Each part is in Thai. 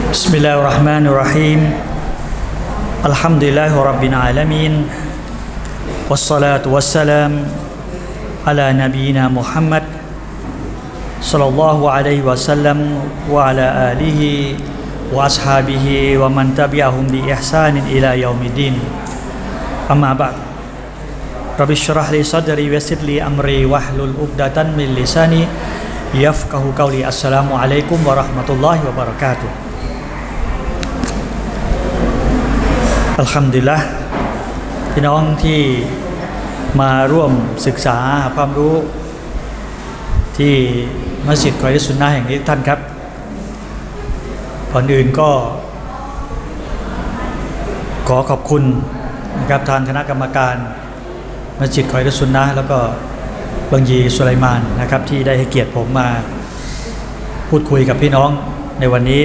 بسم الله الرحمن الرحيم الحمد لله رب العالمين والصلاة والسلام على نبينا محمد صلى الله عليه وسلم وعلى آله وأصحابه ومن تبعهم بإحسان إلى يوم الدين أما بعد رب اشرح لي صدري ويسر لي أمري واحلل عقدة من لساني يفقه قولي السلام عليكم ورحمة الله وبركاتهอัลฮัมดุลิลละห์พี่น้องที่มาร่วมศึกษาความรู้ที่มัสยิดคอยสุนนะแห่งนี้ท่านครับก่อนอื่นก็ขอขอบคุณนะครับทางคณะกรรมการมัสยิดคอยสุนนะแล้วก็บังยีสุไลมานนะครับที่ได้ให้เกียรติผมมาพูดคุยกับพี่น้องในวันนี้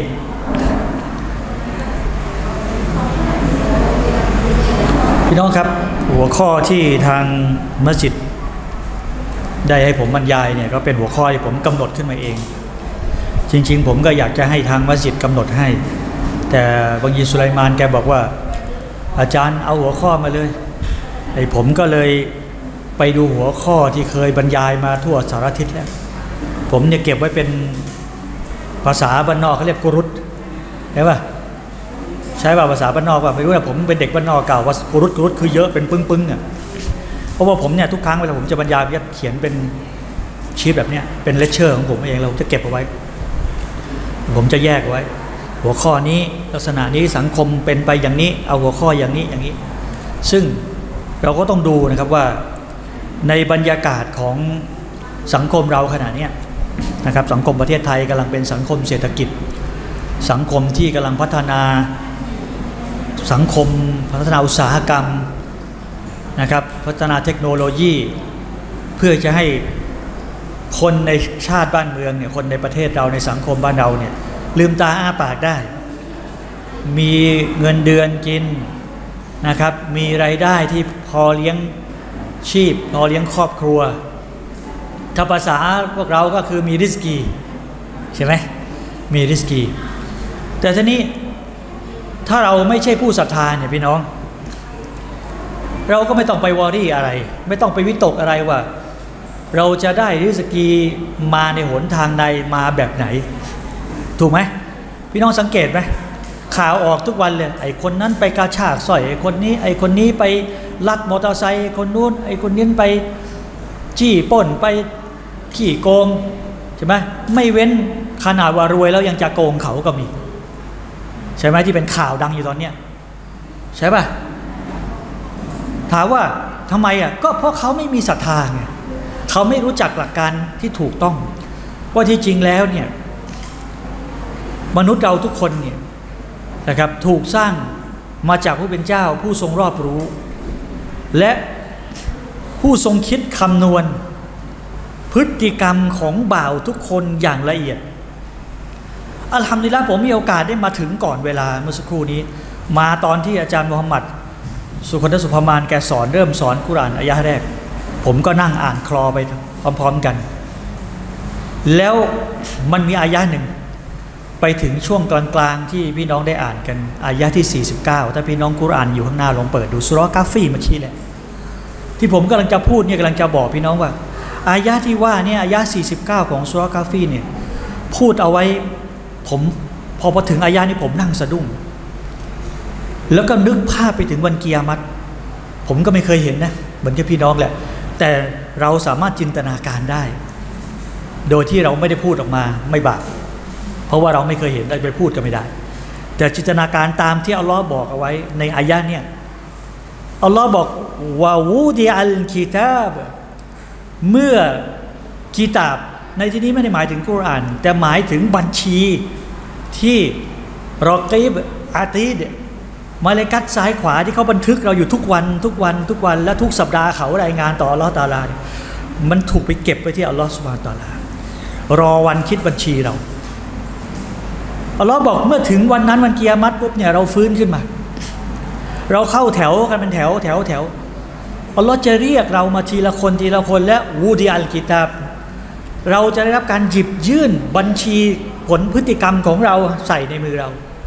พี่น้องครับหัวข้อที่ทางมัสยิดได้ให้ผมบรรยายเนี่ยก็เป็นหัวข้อที่ผมกำหนดขึ้นมาเองจริงๆผมก็อยากจะให้ทางมัสยิดกำหนดให้แต่บางยีสุไลมานแกบอกว่าอาจารย์เอาหัวข้อมาเลยไอ้ผมก็เลยไปดูหัวข้อที่เคยบรรยายมาทั่วสารทิศแล้วผมเนี่ยเก็บไว้เป็นภาษาบ้านนอกเขาเรียกกุรุตใช่ป่ะใช้ภาษาบ้านนอกว่าไม่รู้นะผมเป็นเด็กบ้านนอกเก่าว่ากุรุตคือเยอะเป็นปึ้งอ่ะเพราะว่าผมเนี่ยทุกครั้งเวลาผมจะบรรยายจะเขียนเป็นชีทแบบเนี้ยเป็นเลคเชอร์ของผมเองเราจะเก็บเอาไว้ผมจะแยกไว้หัวข้อนี้ลักษณะนี้สังคมเป็นไปอย่างนี้เอาหัวข้ออย่างนี้อย่างนี้ซึ่งเราก็ต้องดูนะครับว่าในบรรยากาศของสังคมเราขณะนี้นะครับสังคมประเทศไทยกำลังเป็นสังคมเศรษฐกิจสังคมที่กำลังพัฒนาสังคมพัฒนาอุตสาหกรรมนะครับพัฒนาเทคโนโลยีเพื่อจะให้คนในชาติบ้านเมืองเนี่ยคนในประเทศเราในสังคมบ้านเราเนี่ยลืมตาอ้าปากได้มีเงินเดือนกินนะครับมีรายได้ที่พอเลี้ยงชีพพอเลี้ยงครอบครัวถ้าภาษาพวกเราก็คือมีริสกีใช่ไหมมีริสกีแต่ทีนี้ถ้าเราไม่ใช่ผู้ศรัทธาเนี่ยพี่น้องเราก็ไม่ต้องไปวอรี่อะไรไม่ต้องไปวิตกอะไรว่าเราจะได้ริสกีมาในหนทางใดมาแบบไหนถูกไหมพี่น้องสังเกตไหมข่าวออกทุกวันเลยไอ้คนนั้นไปกระชากสร้อยไอ้คนนี้ไปลักมอเตอร์ไซค์คนนู้นไอ้คนนี้ไปจี้ปล้นไปขี้โกงใช่ไหมไม่เว้นขนาดว่ารวยแล้วยังจะโกงเขาก็มีใช่ไหมที่เป็นข่าวดังอยู่ตอนเนี้ยใช่ป่ะถามว่าทำไมอ่ะก็เพราะเขาไม่มีศรัทธาไงเขาไม่รู้จักหลักการที่ถูกต้องว่าที่จริงแล้วเนี่ยมนุษย์เราทุกคนเนี่ยนะครับถูกสร้างมาจากผู้เป็นเจ้าผู้ทรงรอบรู้และผู้ทรงคิดคำนวณพฤติกรรมของบ่าวทุกคนอย่างละเอียดอัลฮัมดุลิลละห์ผมมีโอกาสได้มาถึงก่อนเวลาเมื่อสักครู่นี้มาตอนที่อาจารย์มุฮัมมัดสุคนทสุภมานแกสอนเริ่มสอนกุรอานอายะห์แรกผมก็นั่งอ่านคลอไปพร้อมๆกันแล้วมันมีอายะห์หนึ่งไปถึงช่วงกลางๆที่พี่น้องได้อ่านกันอายะห์ที่49ถ้าพี่น้องกุรอานอยู่ข้างหน้าลองเปิดดูซูเราะห์กาฟีเมื่อกี้แหละที่ผมกำลังจะพูดเนี่ยกำลังจะบอกพี่น้องว่าอายะห์ที่ว่าเนี่ยอายะห์49ของซูเราะห์กาฟีเนี่ยพูดเอาไว้ผมพอถึงอายะห์นี้ผมนั่งสะดุ้งแล้วก็นึกภาพไปถึงวันกิยามัตผมก็ไม่เคยเห็นนะเหมือนกับพี่น้องแหละแต่เราสามารถจินตนาการได้โดยที่เราไม่ได้พูดออกมาไม่บาปเพราะว่าเราไม่เคยเห็นได้ไปพูดก็ไม่ได้แต่จินตนาการตามที่อัลลอฮ์บอกเอาไว้ในอายะห์เนี่ยอัลลอฮ์บอกวะวูดิอัลกิตาบเมื่อกิตาบในที่นี้ไม่ได้หมายถึงกุรอานแต่หมายถึงบัญชีที่รอกีบอาตีดมาเลกัตซ้ายขวาที่เขาบันทึกเราอยู่ทุกวันและทุกสัปดาห์เขารายงานต่ออัลลอฮ์ตะอาลามันถูกไปเก็บไว้ที่อัลลอฮ์ซุบฮานะฮูวะตะอาลารอวันคิดบัญชีเราอัลลอฮ์บอกเมื่อถึงวันนั้นวันกิยามัตปุ๊บเนี่ยเราฟื้นขึ้นมาเราเข้าแถวกันเป็นแถวอัลลอฮ์จะเรียกเรามาทีละคนและวูดิอัลกิตาบเราจะได้รับการหยิบยื่นบัญชีผลพฤติกรรมของเราใส่ในมือเรา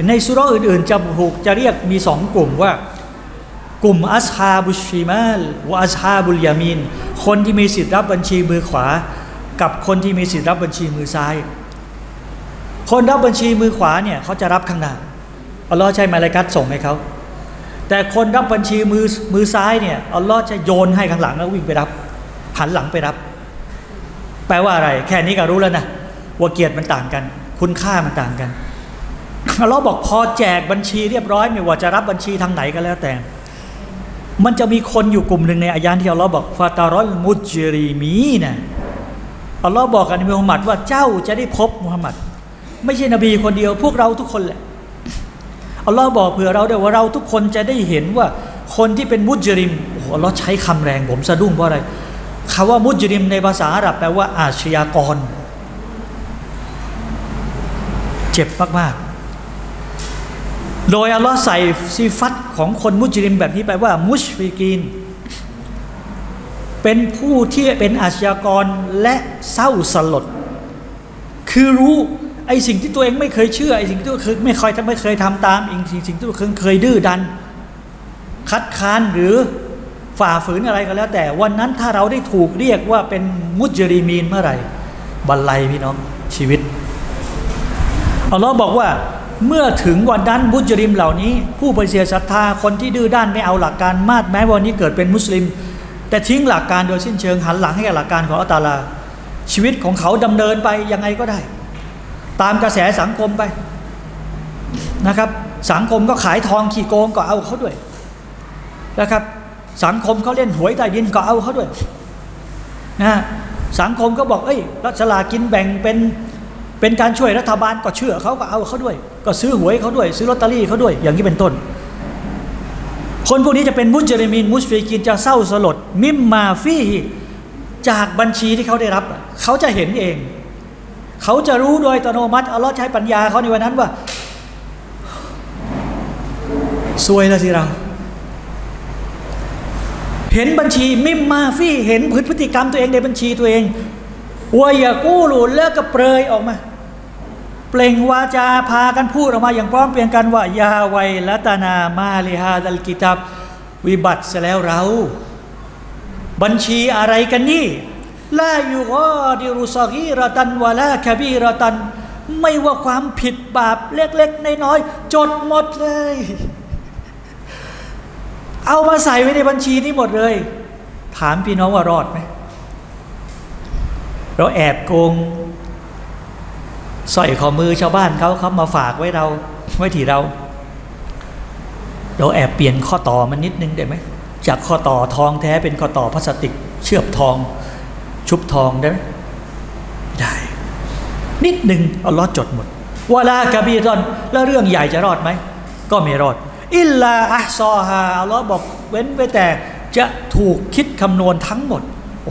ในสุเราะห์อื่นๆจะเรียกมีสองกลุ่มว่ากลุ่มอัศฮาบุชชิมาลวะอัศฮาบุลยามีนคนที่มีสิทธิ์รับบัญชีมือขวากับคนที่มีสิทธิ์รับบัญชีมือซ้ายคนรับบัญชีมือขวาเนี่ยเขาจะรับข้างหน้าอัลลอฮ์ใช้มลาอิกะฮ์ส่งให้เขาแต่คนรับบัญชีมือซ้ายเนี่ยอัลลอฮ์จะโยนให้ข้างหลังแล้ววิ่งไปรับหันหลังไปรับแปลว่าอะไรแค่นี้ก็รู้แล้วนะว่าเกียรติมันต่างกันคุณค่ามันต่างกันอัลลอฮ์บอกพอแจกบัญชีเรียบร้อยไม่ว่าจะรับบัญชีทางไหนก็แล้วแต่มันจะมีคนอยู่กลุ่มหนึ่งในอายะห์ที่อัลลอฮ์บอกฟาตารอลมุจริมีนะอัลลอฮ์บอกกับนบีมุฮัมมัดว่าเจ้าจะได้พบมุฮัมมัดไม่ใช่นบีคนเดียวพวกเราทุกคนแหละอัลลอฮ์บอกเผื่อเราด้วยว่าเราทุกคนจะได้เห็นว่าคนที่เป็นมุจริมโอ้โหอัลลอฮ์ใช้คำแรงผมสะดุ้งเพราะอะไรคำว่ามุจริมในภาษาอาหรับแปลว่าอาชญากรเจ็บมากๆโดยอัลลอฮ์ใส่ซิฟัตของคนมุจริมแบบนี้ไปว่ามุชฟิกีนเป็นผู้ที่เป็นอาชญากรและเศร้าสลดคือรู้ไอ้สิ่งที่ตัวเองไม่เคยเชื่อไอ้สิ่งที่ตัวเองไม่เคยทำตามอีกสิ่งที่ตัวเองเคยดื้อดันคัดค้านหรือฝ่าฝืนอะไรก็แล้วแต่วันนั้นถ้าเราได้ถูกเรียกว่าเป็นมุจริมีนเมื่อไหร่บันไลพี่น้องชีวิตอัลลอฮ์บอกว่าเมื่อถึงวันนั้นมุจริมเหล่านี้ผู้ปฏิเสธศรัทธาคนที่ดื้อด้านไม่เอาหลักการมาดแม้วันนี้เกิดเป็นมุสลิมแต่ทิ้งหลักการโดยสิ้นเชิงหันหลังให้กับหลักการของอัลลอฮ์ตะอาลาชีวิตของเขาดำเนินไปยังไงก็ได้ตามกระแสสังคมไปนะครับสังคมก็ขายทองขี้โกงก็เอาเขาด้วยนะครับสังคมเขาเล่นหวยใต้ดินก็เอาเขาด้วยนะสังคมก็บอกรัฐสลากกินแบ่งเป็นการช่วยรัฐบาลก็เชื่อเขาก็เอาเขาด้วยก็ซื้อหวยเขาด้วยซื้อลอตเตอรี่เขาด้วยอย่างนี้เป็นต้นคนพวกนี้จะเป็นมุจริมีนมุชฟิกีนจะเศร้าสลดมิมมาฟีจากบัญชีที่เขาได้รับเขาจะเห็นเองเขาจะรู้โดยอัตโนมัติอัลลอฮ์ใช้ปัญญาเขาในวันนั้นว่าซวยแล้วสิเราเห็นบัญชีมิมมาฟีเห็นพฤติกรรมตัวเองในบัญชีตัวเองวายากูลูเลิกกับเปรยออกมาเปล่งวาจาพากันพูดออกมาอย่างพร้อมเพรียงกันว่ายาไวละตานามาลิฮาดัลกิตับวิบัติซะแล้วเราบัญชีอะไรกันนี่ลายูกอดิรุซอกีรตันวะลาคาบีรตันไม่ว่าความผิดบาปเล็กๆน้อยๆจดหมดเลยเอามาใส่ไว้ในบัญชีนี้หมดเลยถามพี่น้องว่ารอดไหมเราแอบโกงสร้อยข้อมือชาวบ้านเขามาฝากไว้ที่เราแอบเปลี่ยนข้อต่อมันนิดนึงได้ไหมจากข้อต่อทองแท้เป็นข้อต่อพลาสติกเชื่อมทองชุบทองได้ไหมได้นิดหนึ่งอัลลอฮ์จดหมดวะลากะบีรอนแล้วเรื่องใหญ่จะรอดไหมก็ไม่รอดอิลลาอัฮซอฮาอัลลอฮ์บอกเว้นไว้แต่จะถูกคิดคำนวณทั้งหมด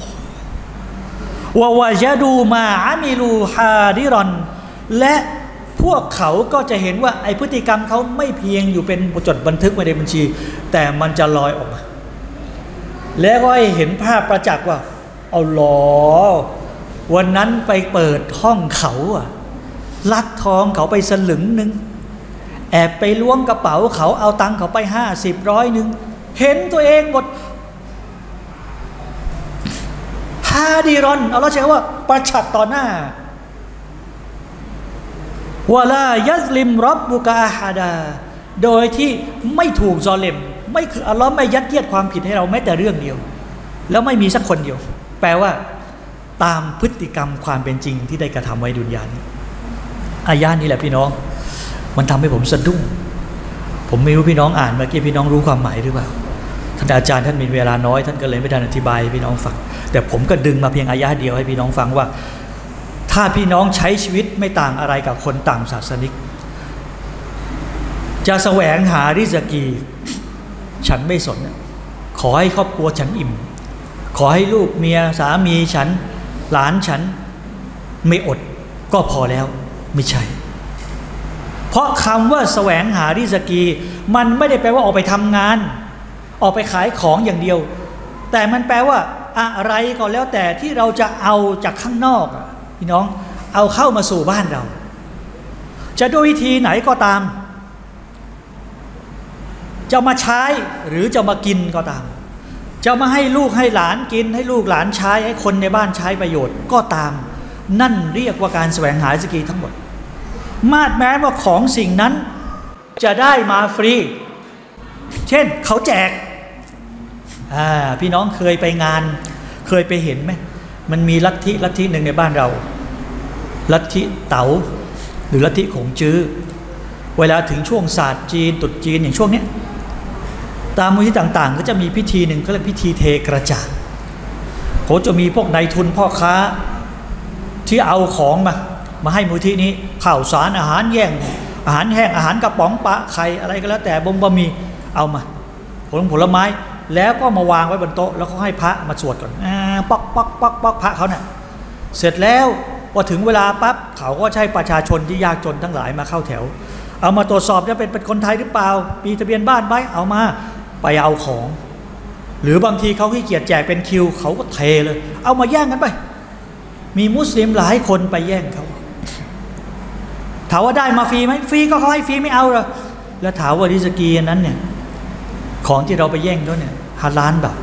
วะวะญะดูมาอามิลูฮาดิรอนและพวกเขาก็จะเห็นว่าไอพฤติกรรมเขาไม่เพียงอยู่เป็นจดบันทึกไว้ในบัญชีแต่มันจะลอยออกมาแล้วก็ให้เห็นภาพประจักษ์ว่าเอาหลอวันนั้นไปเปิดห้องเขาลักทองเขาไปสลึงนึงแอบไปล้วงกระเป๋าเขาเอาตังค์เขาไป50 100นึงเห็นตัวเองหมดฮาดิรอนเอาเราใช้ว่าประชักต่อหน้าวะลายัซลิมร็อบบุกะอาฮาดาโดยที่ไม่ถูกซอเลมไม่คืออัลลอฮ์ไม่ยัดเยียดความผิดให้เราแม้แต่เรื่องเดียวแล้วไม่มีสักคนเดียวแปลว่าตามพฤติกรรมความเป็นจริงที่ได้กระทำไว้ดุนยานี้อายะนี้แหละพี่น้องมันทำให้ผมสะดุ้งผมไม่รู้พี่น้องอ่านเมื่อกี้พี่น้องรู้ความหมายหรือเปล่าท่านอาจารย์ท่านมีเวลาน้อยท่านก็เลยไม่ได้อธิบายให้พี่น้องฟังแต่ผมก็ดึงมาเพียงอายะเดียวให้พี่น้องฟังว่าถ้าพี่น้องใช้ชีวิตไม่ต่างอะไรกับคนต่างศาสนิกจะแสวงหาริสกีฉันไม่สนขอให้ครอบครัวฉันอิ่มขอให้ลูกเมียสามีฉันหลานฉันไม่อดก็พอแล้วไม่ใช่เพราะคำว่าแสวงหาริสกีมันไม่ได้แปลว่าออกไปทำงานออกไปขายของอย่างเดียวแต่มันแปลว่าอะไรก็แล้วแต่ที่เราจะเอาจากข้างนอกพี่น้องเอาเข้ามาสู่บ้านเราจะด้วยวิธีไหนก็ตามจะมาใช้หรือจะมากินก็ตามจะมาให้ลูกให้หลานกินให้ลูกหลานใช้ให้คนในบ้านใช้ประโยชน์ก็ตามนั่นเรียกว่าการแสวงหาริสกีทั้งหมดมาดแม้ว่าของสิ่งนั้นจะได้มาฟรีเช่นเขาแจกพี่น้องเคยไปงานเคยไปเห็นไหมมันมีลัทธิหนึ่งในบ้านเราลัทธิเต๋าหรือลัทธิขงจื้อเวลาถึงช่วงศาสตร์จีนตรุษจีนอย่างช่วงนี้ตามมูลที่ต่างๆก็จะมีพิธีหนึ่งเขาเรียกพิธีเทกระจาดเขาจะมีพวกนายทุนพ่อค้าที่เอาของมาให้มูลที่นี้ข้าวสารอาหารแย่งอาหารแห้งอาหารกระป๋องปลาไข่อะไรก็แล้วแต่บะหมี่เอามาผลไม้แล้วก็มาวางไว้บนโต๊ะแล้วเขาให้พระมาสวดก่อนป๊อกพระเขาเนี่ยเสร็จแล้วพอถึงเวลาปั๊บเขาก็ใช้ประชาชนที่ยากจนทั้งหลายมาเข้าแถวเอามาตรวจสอบจะเป็นคนไทยหรือเปล่ามีทะเบียนบ้านไหมเอามาไปเอาของหรือบางทีเขาขี้เกียจแจกเป็นคิวเขาก็เทเลยเอามาแย่งกันไปมีมุสลิมหลายคนไปแย่งเขาถามว่าได้มาฟรีไหมฟรีก็เขาให้ฟรีไม่เอาหรอกแล้วถามว่าริสกีนั้นเนี่ยของที่เราไปแย่งเขาเนี่ยฮาลาลแบบ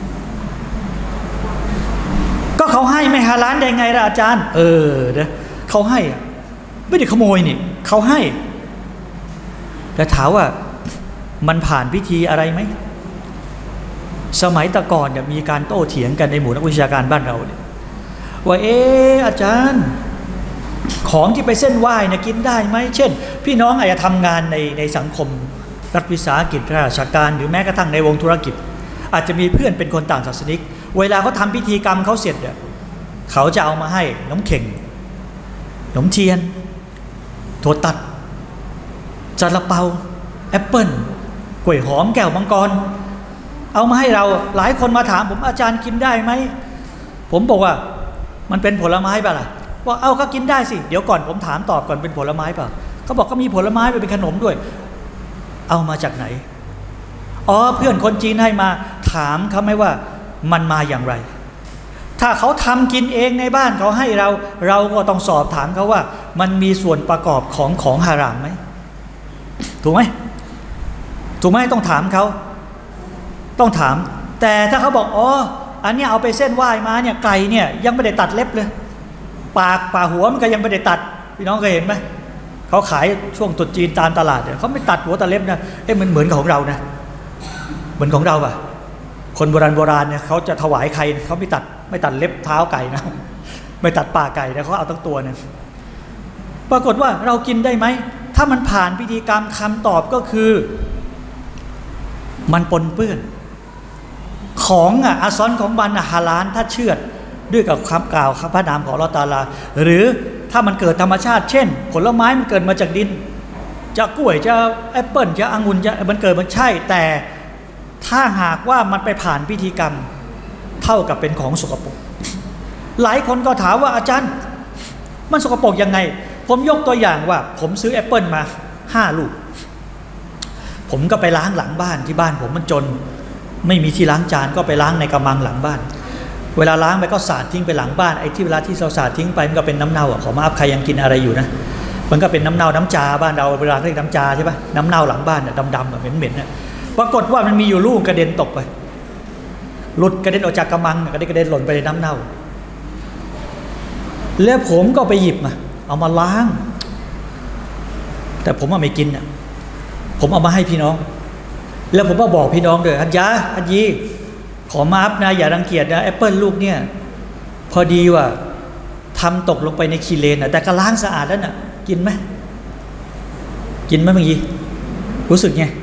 ก็เขาให้ไม่ฮาลาลได้ไงล่ะอาจารย์เด้อเขาให้ไม่ได้ขโมยนี่เขาให้แต่ถามว่ามันผ่านพิธีอะไรไหมสมัยตะก่อนเนี่ยมีการโต้เถียงกันในหมู่นักวิชาการบ้านเราเนี่ยว่าอาจารย์ของที่ไปเส้นไหว้เนี่ยกินได้ไหมเช่นพี่น้องอาจจะทำงานในสังคมรัฐวิสาหกิจราชการหรือแม้กระทั่งในวงธุรกิจอาจจะมีเพื่อนเป็นคนต่างศาสนิกเวลาเขาทำพิธีกรรมเขาเสร็จเนี่ยเขาจะเอามาให้น้ำเข่งขนมเทียนถั่วตัดซาลาเปาแอปเปิ้ลกล้วยหอมแก้วมังกรเอามาให้เราหลายคนมาถามผมอาจารย์กินได้ไหมผมบอกว่ามันเป็นผลไม้ป่ะล่ะว่าเอาก็กินได้สิเดี๋ยวก่อนผมถามตอบก่อนเป็นผลไม้ป่ะเขาบอกก็มีผลไม้ไปเป็นขนมด้วยเอามาจากไหนเพื่อนคนจีนให้มาถามเขาไหมว่ามันมาอย่างไรถ้าเขาทำกินเองในบ้านเขาให้เราก็ต้องสอบถามเขาว่ามันมีส่วนประกอบของฮารามไหมถูกไหมต้องถามเขาต้องถามแต่ถ้าเขาบอกอันนี้เอาไปเส้นไหว้มาเนี่ยไก่เนี่ยยังไม่ได้ตัดเล็บเลยปากหัวมันก็ยังไม่ได้ตัดพี่น้องเคยเห็นไหมเขาขายช่วงตรุษจีนตามตลาดเนี่ยเขาไม่ตัดหัวตัดเล็บนะมันเหมือนของเรานะเหมือนของเราป่ะคนโบราณเนี่ยเขาจะถวายใครเขาไม่ตัดเล็บเท้าไก่นะไม่ตัดปากไก่นะเขาเอาทั้งตัวเนี่ยปรากฏว่าเรากินได้ไหมถ้ามันผ่านพิธีกรรมคำตอบก็คือมันปนเปื้อนของอาซอนของมันฮาลาลถ้าเชื่อดด้วยกับคำกล่าวพระนามของอัลเลาะห์ตะอาลาหรือถ้ามันเกิดธรรมชาติเช่นผลไม้มันเกิดมาจากดินจะกล้วยจะแอปเปิ้ลจะองุ่นจะมันเกิดมันใช่แต่ถ้าหากว่ามันไปผ่านพิธีกรรมเท่ากับเป็นของสกปรกหลายคนก็ถามว่าอาจารย์มันสกปรกยังไงผมยกตัวอย่างว่าผมซื้อแอปเปิ้ลมา5 ลูกผมก็ไปล้างหลังบ้านที่บ้านผมมันจนไม่มีที่ล้างจานก็ไปล้างในกระมังหลังบ้านเวลาล้างไปก็สาดทิ้งไปหลังบ้านไอ้ที่เวลาที่เราสาดทิ้งไปมันก็เป็นน้ำเน่าขอมาอัพใครยังกินอะไรอยู่นะมันก็เป็นน้ำเน่าน้ำจาบ้านเราเวลาเรียกน้ำจาใช่ปะน้ำเน่าหลังบ้านเนี่ยดำๆเหม็นปรากฏว่ามันมีอยู่ลูกกระเด็นตกไปหลุดกระเด็นออกจากกระมังกระเด็นหล่นไปในน้ำเน่าแล้วผมก็ไปหยิบมาเอามาล้างแต่ผมไม่กินอ่ะผมเอามาให้พี่น้องแล้วผมก็บอกพี่น้องด้วยฮัจยีขอมาอัพนะอย่ารังเกียจนะแอปเปิลลูกเนี่ยพอดีว่าทำตกลงไปในคีเลนแต่ก็ล้างสะอาดแล้วน่ะกินไหมเมื่อกี้รู้สึกไง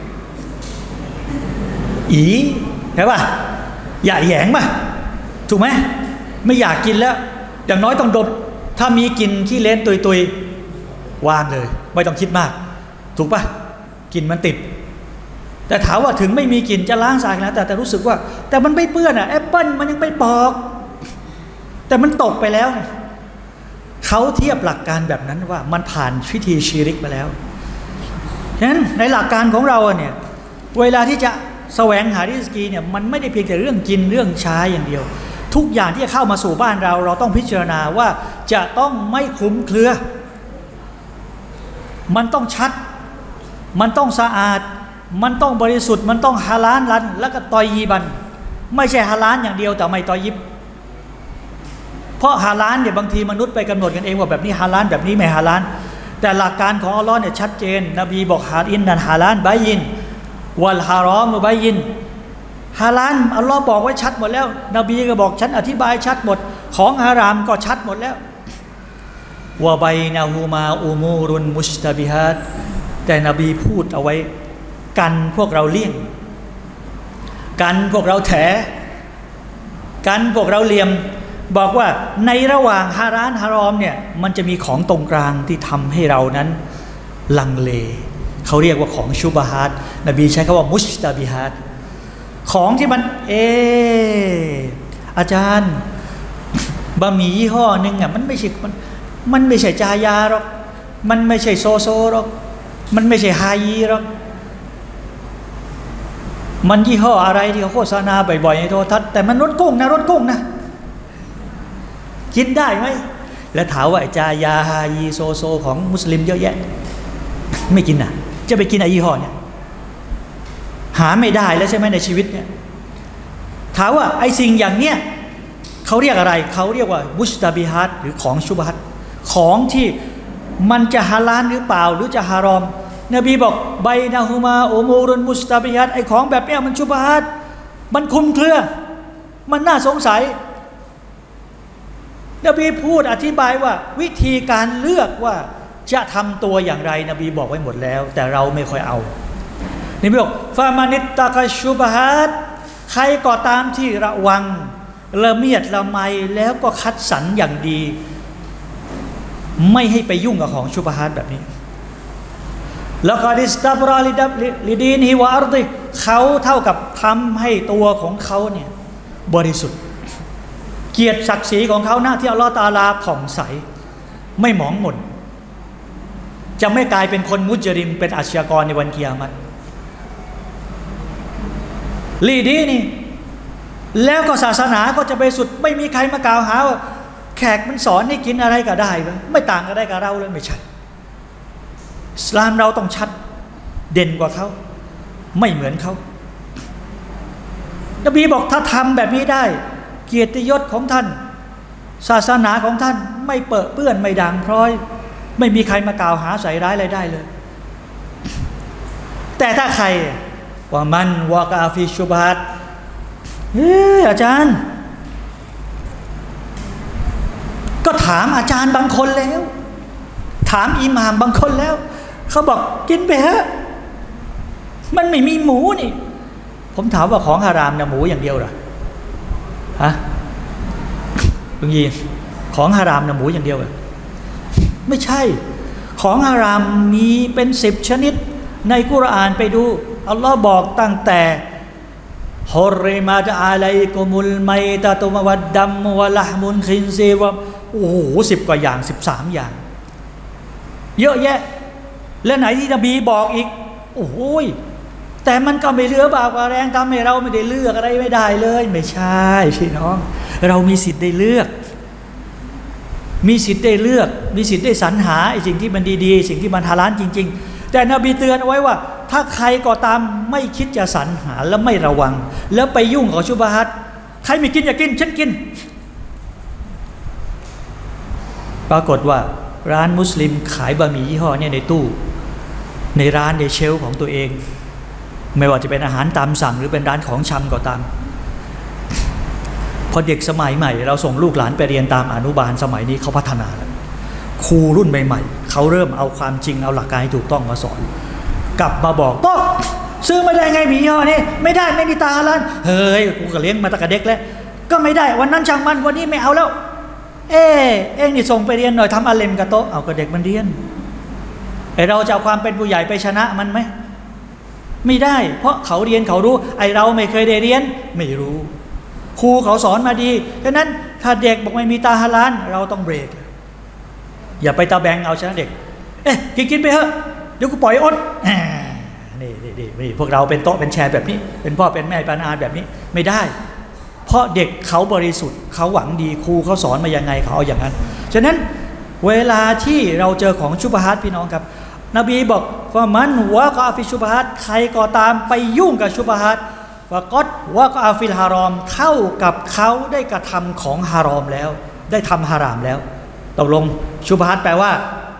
ใช่ป่ะอย่าแหยงป่ะถูกไหมไม่อยากกินแล้วอย่างน้อยต้องดมถ้ามีกลิ่นขี้เลนตุยวางเลยไม่ต้องคิดมากถูกป่ะกลิ่นมันติดแต่ถามว่าถึงไม่มีกลิ่นจะล้างสะอาดแล้วแต่รู้สึกว่าแต่มันไม่เปื้อนแอปเปิ้ลมันยังไม่ปอกแต่มันตกไปแล้วเขาเทียบหลักการแบบนั้นว่ามันผ่านพิธีชีริกมาแล้วฉะนั้นในหลักการของเราเนี่ยเวลาที่จะแสวงหาริสกีเนี่ยมันไม่ได้เพียงแต่เรื่องกินเรื่องใช้อย่างเดียวทุกอย่างที่จะเข้ามาสู่บ้านเราต้องพิจารณาว่าจะต้องไม่คลุมเครือมันต้องชัดมันต้องสะอาดมันต้องบริสุทธิ์มันต้องฮาลาลแล้วก็ตอยยีบันไม่ใช่ฮาลาลอย่างเดียวแต่ไม่ตอยยิบเพราะฮาลาลเนี่ยบางทีมนุษย์ไปกำหนดกันเองว่าแบบนี้ฮาลาลแบบนี้ไม่ฮาลาลแต่หลักการของอัลลอฮ์เนี่ยชัดเจนนบีบอกฮาอินนันฮาลาลบายินวัลฮารอมบายินฮาลาลอัลลอฮ์บอกไว้ชัดหมดแล้วนบีก็บอกฉันอธิบายชัดหมดของฮารามก็ชัดหมดแล้ววะบัยนะฮูมาอุมูรุนมุชตะบิฮัดแต่นบีพูดเอาไว้กันพวกเราเลี่ยงกันพวกเราแถกันพวกเราเหลี่ยมบอกว่าในระหว่างฮาลาลฮารอมเนี่ยมันจะมีของตรงกลางที่ทำให้เรานั้นลังเลเขาเรียกว่าของชุบฮาตนบีใช้คำว่ามุชตะบิฮัดของที่มันอาจารย์บะหมี่ยี่ห้อหนึ่งอ่ะมันไม่ใช่จายาหรอกมันไม่ใช่โซโซหรอกมันไม่ใช่ฮายีหรอกมันยี่ห้ออะไรที่เขาโฆษณาบ่อยๆในโทรทัศน์แต่มันรสกุ้งนะกินได้ไหมแล้วถามว่าจายาฮายีโซโซของมุสลิมเยอะแยะไม่กินนะจะไปกินไอ้ยี่ห้อเนี่ยหาไม่ได้แล้วใช่ไหมในชีวิตเนี่ยถามว่าไอ้สิ่งอย่างเนี้ยเขาเรียกอะไรเขาเรียกว่ามุชตะบิฮัดหรือของชุบฮัดของที่มันจะฮาลาลหรือเปล่าหรือจะฮารอมนบีบอกไบนะฮูมาอุมูรุนมุชตะบิฮัดไอ้ของแบบเนี้ยมันชุบฮัดมันคลุมเครือมันน่าสงสัยนบีพูดอธิบายว่าวิธีการเลือกว่าจะทำตัวอย่างไรนบีบอกไว้หมดแล้วแต่เราไม่ค่อยเอานบีบอกฟามานิตตะกะชุบฮัดใครก็ตามที่ระวังละเมียดละไมแล้วก็คัดสรรอย่างดีไม่ให้ไปยุ่งกับของชุบฮัดแบบนี้แล้วก็ดิสตับรอลิดีนฮิวาร์ดิเขาเท่ากับทำให้ตัวของเขาเนี่ยบริสุทธิ์เกียรติศักดิ์ศรีของเขาหน้าที่อัลลอฮฺตะอาลาผ่องใสไม่หมองหม่นจะไม่กลายเป็นคนมุจริมเป็นอาชญากรในวันกิยามะฮ์ลีดีนี่แล้วก็ศาสนาก็จะบริสุทธิ์ไม่มีใครมากล่าวหาว่าแขกมันสอนให้กินอะไรก็ได้ไม่ต่างกันได้กับเราเลยไม่ใช่อิสลามเราต้องชัดเด่นกว่าเขาไม่เหมือนเขานบีบอกถ้าทำแบบนี้ได้เกียรติยศของท่านศาสนาของท่านไม่เปื้อนเปื้อนไม่ด่างพร้อยไม่มีใครมากล่าวหาใส่ร้ายอะไรได้เลยแต่ถ้าใครว่ามันวากาฟิชุบฮัดอาจารย์ก็ถามอาจารย์บางคนแล้วถามอิหม่ามบางคนแล้วเขาบอกกินไปเถอะมันไม่มีหมูนี่ผมถามว่าของฮารามนะหมูอย่างเดียวเหรอฮะลุงยีของฮารามนะหมูอย่างเดียวเหรอไม่ใช่ของฮารามมีเป็น10ชนิดในกุรอานไปดูอัลลอฮ์บอกตั้งแต่ฮุริมัตอะลัยกุมุลไมตะตุวัดดัมวะละห์มุนคินซีวะโอ้โห10 กว่าอย่าง13 อย่างเยอะแยะและไหนที่นบีบอกอีกโอ้โหแต่มันก็ไม่เหลือบากว่าแรงทำให้เราไม่ได้เลือกอะไรไม่ได้เลยไม่ใช่พี่น้องเรามีสิทธิ์ได้เลือกมีสิทธิ์ได้เลือกมีสิทธิ์ได้สรรหาไอ้สิ่งที่มันดีๆสิ่งที่มันฮาลาลจริงๆแต่นบีเตือนเอาไว้ว่าถ้าใครก็ตามไม่คิดจะสรรหาและไม่ระวังแล้วไปยุ่งกับชุบฮัดใครไม่กินอย่ากินฉันกินปรากฏว่าร้านมุสลิมขายบะหมี่ยี่ห้อเนี่ยในตู้ในร้านในเชลฟ์ของตัวเองไม่ว่าจะเป็นอาหารตามสั่งหรือเป็นร้านของชำก็ตามพอเด็กสมัยใหม่เราส่งลูกหลานไปเรียนตามอนุบาลสมัยนี้เขาพัฒนาแล้วครูรุ่นใหม่ๆเขาเริ่มเอาความจริงเอาหลักการให้ถูกต้องมาสอนกลับมาบอกโต๊ะซื้อไม่ได้ไงหมี่ยี่ห้อนี้ไม่ได้ไม่มีตาฮาลาลเฮ้ยกูก็เลี้ยงมาตั้งแต่เด็กแล้วก็ไม่ได้วันนั้นช่างมันวันนี้ไม่เอาแล้วเอ็งนี่ส่งไปเรียนหน่อยทำอาเลมกับโต๊ะเอาก็เด็กมันเรียนไอเราจะเอาความเป็นผู้ใหญ่ไปชนะมันไหมไม่ได้เพราะเขาเรียนเขารู้ไอเราไม่เคยได้เรียนไม่รู้ครูเขาสอนมาดีดังนั้นถ้าเด็กบอกไม่มีตาฮาลาลเราต้องเบรกอย่าไปตาแบงเอาชนะเด็กกินไปเถอะเดี๋ยวกูปล่อยอดนี่พวกเราเป็นโต๊ะเป็นแชร์แบบนี้เป็นพ่อเป็นแม่เป็นอาแบบนี้ไม่ได้เพราะเด็กเขาบริสุทธิ์เขาหวังดีครูเขาสอนมายังไงเขาเอาอย่างนั้นฉะนั้นเวลาที่เราเจอของชุบฮัดพี่น้องครับนบีบอกฟะมันวะกะฟิชุบฮัตใครก็ตามไปยุ่งกับชุบฮัตวะกอดวะกะฟิลฮารอมเข้ากับเขาได้กระทำของฮารอมแล้วได้ทำฮารามแล้วตกลงชุบฮัตแปลว่า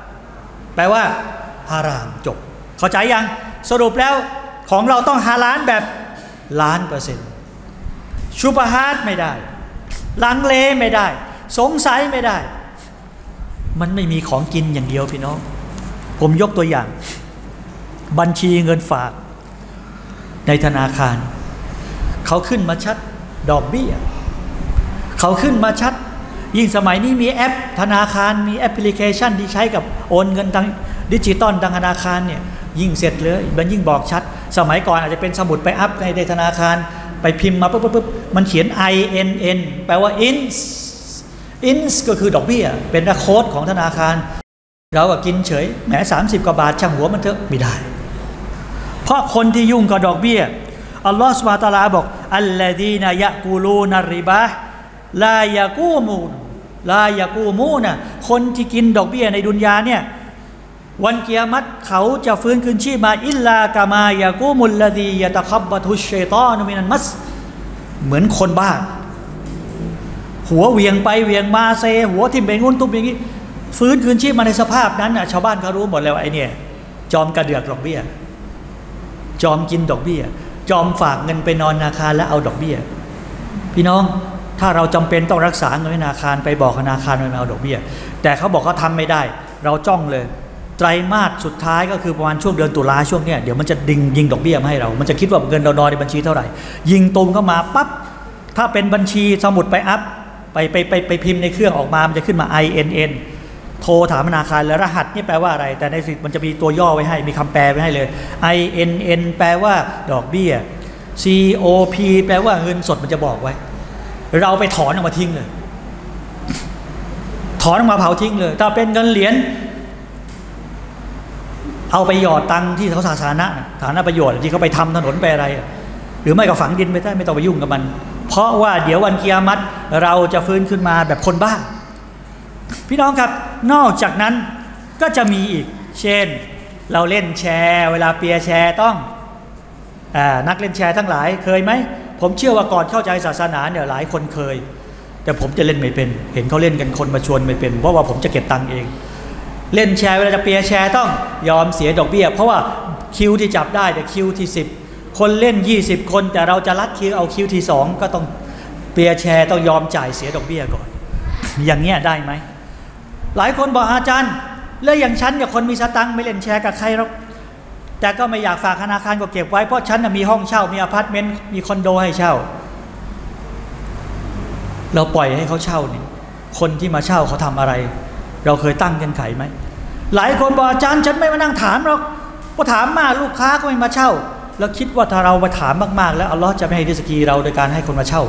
ฮารามจบเข้าใจยังสรุปแล้วของเราต้องฮาลาลแบบ1,000,000ชุบฮัตไม่ได้ลังเลไม่ได้สงสัยไม่ได้มันไม่มีของกินอย่างเดียวพี่น้องผมยกตัวอย่างบัญชีเงินฝากในธนาคารเขาขึ้นมาชัดดอกเบี้ยเขาขึ้นมาชัดยิ่งสมัยนี้มีแอปธนาคารมีแอปพลิเคชันที่ใช้กับโอนเงินทางดิจิตอลทางธนาคารเนี่ยยิ่งเสร็จเลยมันยิ่งบอกชัดสมัยก่อนอาจจะเป็นสมุดไปอัพในธนาคารไปพิมพ์มาปุ๊บมันเขียน INN แปลว่า ins ก็คือดอกเบี้ยเป็นโค้ดของธนาคารเราก็กินเฉยแหม30 กว่าบาทช่างหัวมันเถอะไม่ได้เพราะคนที่ยุ่งกับดอกเบี้ยอัลลอฮฺซุบฮานะฮูวะตะอาลาบอกอัลลดีนยะกูลูนัรริบะลายะกูมูนะคนที่กินดอกเบี้ยในดุนยาเนี่ยวันกิยามัตเขาจะฟื้นคืนชีพมาอิลลากามายะกูมุลลดียะตะคับบะตุชชัยฏอนุมินันมัสเหมือนคนบ้าหัวเวียงไปเวียงมาเซหัวทิ่มไปงุ้นตุ้มอย่างนี้ฟื้นคืนชีพมาในสภาพนั้นน่ะชาวบ้านเขารู้หมดแล้วไอ้เนี่ยจอมกระเดือกดอกเบี้ยจอมกินดอกเบี้ยจอมฝากเงินไปนอนธนาคารแล้วเอาดอกเบี้ยพี่น้องถ้าเราจำเป็นต้องรักษาเงินธนาคารไปบอกธนาคารไม่เอาดอกเบี้ยแต่เขาบอกเขาทำไม่ได้เราจ้องเลยไตรมาสสุดท้ายก็คือประมาณช่วงเดือนตุลาช่วงเนี้ยเดี๋ยวมันจะยิงดอกเบี้ยมาให้เรามันจะคิดว่าเงินเรานอนในบัญชีเท่าไหร่ยิงตูมเข้ามาปั๊บถ้าเป็นบัญชีสมุดไปอัพไปพิมพ์ในเครื่องออกมามันจะขึ้นมา INN โทรถามธนาคารแล้วรหัสนี่แปลว่าอะไรแต่ในสิทธิ์มันจะมีตัวย่อไว้ให้มีคำแปลไว้ให้เลย INN แปลว่าดอกเบี้ย COP แปลว่าเงินสดมันจะบอกไว้เราไปถอนออกมาทิ้งเลยถอนออกมาเผาทิ้งเลยถ้าเป็นเงินเหรียญเอาไปหยอดตังที่เขาสาธารณะฐานะประโยชน์ที่เขาไปทำถนนไปอะไรหรือไม่ก็ฝังดินไปได้ไม่ต้องไปยุ่งกับมันเพราะว่าเดี๋ยววันกิยามัตเราจะฟื้นขึ้นมาแบบคนบ้าพี่น้องครับนอกจากนั้นก็จะมีอีกเช่นเราเล่นแชร์เวลาเปียร์แชร์ต้องนักเล่นแชร์ทั้งหลายเคยไหมผมเชื่อว่าก่อนเข้าใจศาสนาเนี่ยหลายคนเคยแต่ผมจะเล่นไม่เป็นเห็นเขาเล่นกันคนมาชวนไม่เป็นเพราะว่าผมจะเก็บตังค์เองเล่นแชร์เวลาจะเปียร์แชร์ต้องยอมเสียดอกเบี้ยเพราะว่าคิวที่จับได้แต่คิวที่10คนเล่น20คนแต่เราจะรัดคิวเอาคิวที่2ก็ต้องเปียร์แชร์ต้องยอมจ่ายเสียดอกเบี้ยก่อนอย่างเงี้ยได้ไหมหลายคนบอกอาจารย์แล้วอย่างฉันกับคนมีสตังค์ไม่เล่นแชร์กับใครหรอกแต่ก็ไม่อยากฝากธนาคารก็เก็บไว้เพราะฉันมีห้องเช่ามีอพาร์ตเมนต์มีคอนโดให้เช่าเราปล่อยให้เขาเช่านี่คนที่มาเช่าเขาทำอะไรเราเคยตั้งเงื่อนไขไหมหลายคนบอกอาจารย์ฉันไม่มานั่งถามหรอกพอถามมาลูกค้าก็ไม่มาเช่าแล้วคิดว่าถ้าเราไปถามมากๆแล้วอัลลอฮ์จะไม่ให้ริสกีเราโดยการให้คนมาเช่า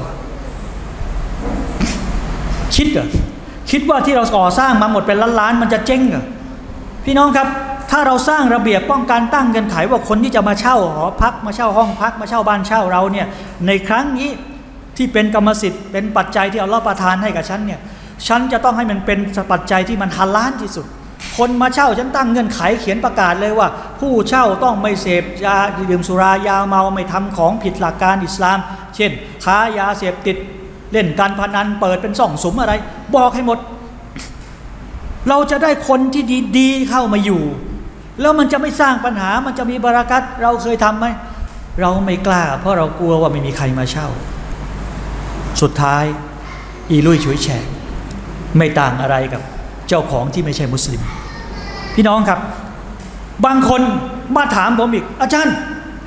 คิดเหรอคิดว่าที่เราก่อสร้างมาหมดเป็นล้านๆมันจะเจ๊งเหรอพี่น้องครับถ้าเราสร้างระเบียบป้องกันตั้งเงื่อนไขว่าคนที่จะมาเช่าหอพักมาเช่าห้องพักมาเช่าบ้านเช่าเราเนี่ยในครั้งนี้ที่เป็นกรรมสิทธิ์เป็นปัจจัยที่อัลลอฮ์ประทานให้กับฉันเนี่ยฉันจะต้องให้มันเป็นปัจจัยที่มันฮาลาลที่สุดคนมาเช่าฉันตั้งเงื่อนไขเขียนประกาศเลยว่าผู้เช่าต้องไม่เสพยาดื่มสุรายาเมาไม่ทำของผิดหลักการอิสลามเช่นค้ายาเสพติดเล่นการพนันเปิดเป็นซ่องสุมอะไรบอกให้หมดเราจะได้คนที่ดีๆเข้ามาอยู่แล้วมันจะไม่สร้างปัญหามันจะมีบารักัตเราเคยทำไหมเราไม่กล้าเพราะเรากลัวว่าไม่มีใครมาเช่าสุดท้ายอีลุยฉุยแฉกไม่ต่างอะไรกับเจ้าของที่ไม่ใช่มุสลิมพี่น้องครับบางคนมาถามผมอีกอาจารย์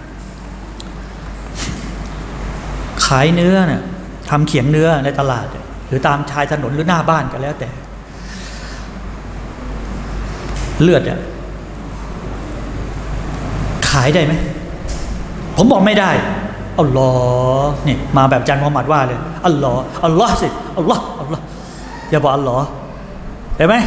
ขายเนื้อเนี่ยทำเขียงเนื้อในตลาดหรือตามชายถนนหรือหน้าบ้านก็แล้วแต่เลือดเนี่ยขายได้ไหมผมบอกไม่ได้อัลลอฮ์นี่มาแบบอาจารย์มุฮัมมัดว่าเลยอัลลอฮ์อัลลอฮ์สิอัลลอฮ์อัลลอฮ์อย่าบอกอัลลอฮ์เห็นไหม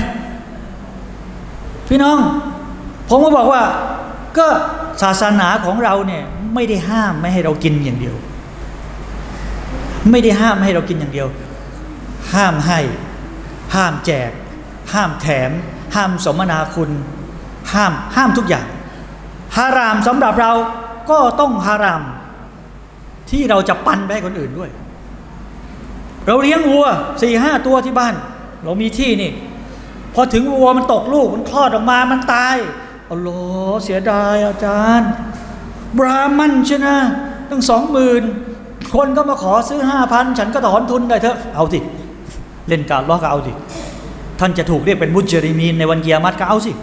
พี่น้องผมก็บอกว่าก็ศาสนาของเราเนี่ยไม่ได้ห้ามไม่ให้เรากินอย่างเดียวไม่ได้ห้ามให้เรากินอย่างเดียวห้ามให้ห้ามแจกห้ามแถมห้ามสมนาคุณห้ามทุกอย่างฮารามสำหรับเราก็ต้องฮารามที่เราจะปันไปให้คนอื่นด้วยเราเลี้ยงวัว 4-5 ตัวที่บ้านเรามีที่นี่พอถึงวัวมันตกลูกมันคลอดออกมามันตายอัลลอฮ์เสียดายอาจารย์บราหมันใช่นะตั้ง 20,000 คนก็มาขอซื้อ 5,000 ฉันก็ถอนทุนได้เถอะเอาสิเล่นการล้อก็เอาสิท่านจะถูกเรียกเป็นมุจริมีนในวันกิยามัตก็เอาสิ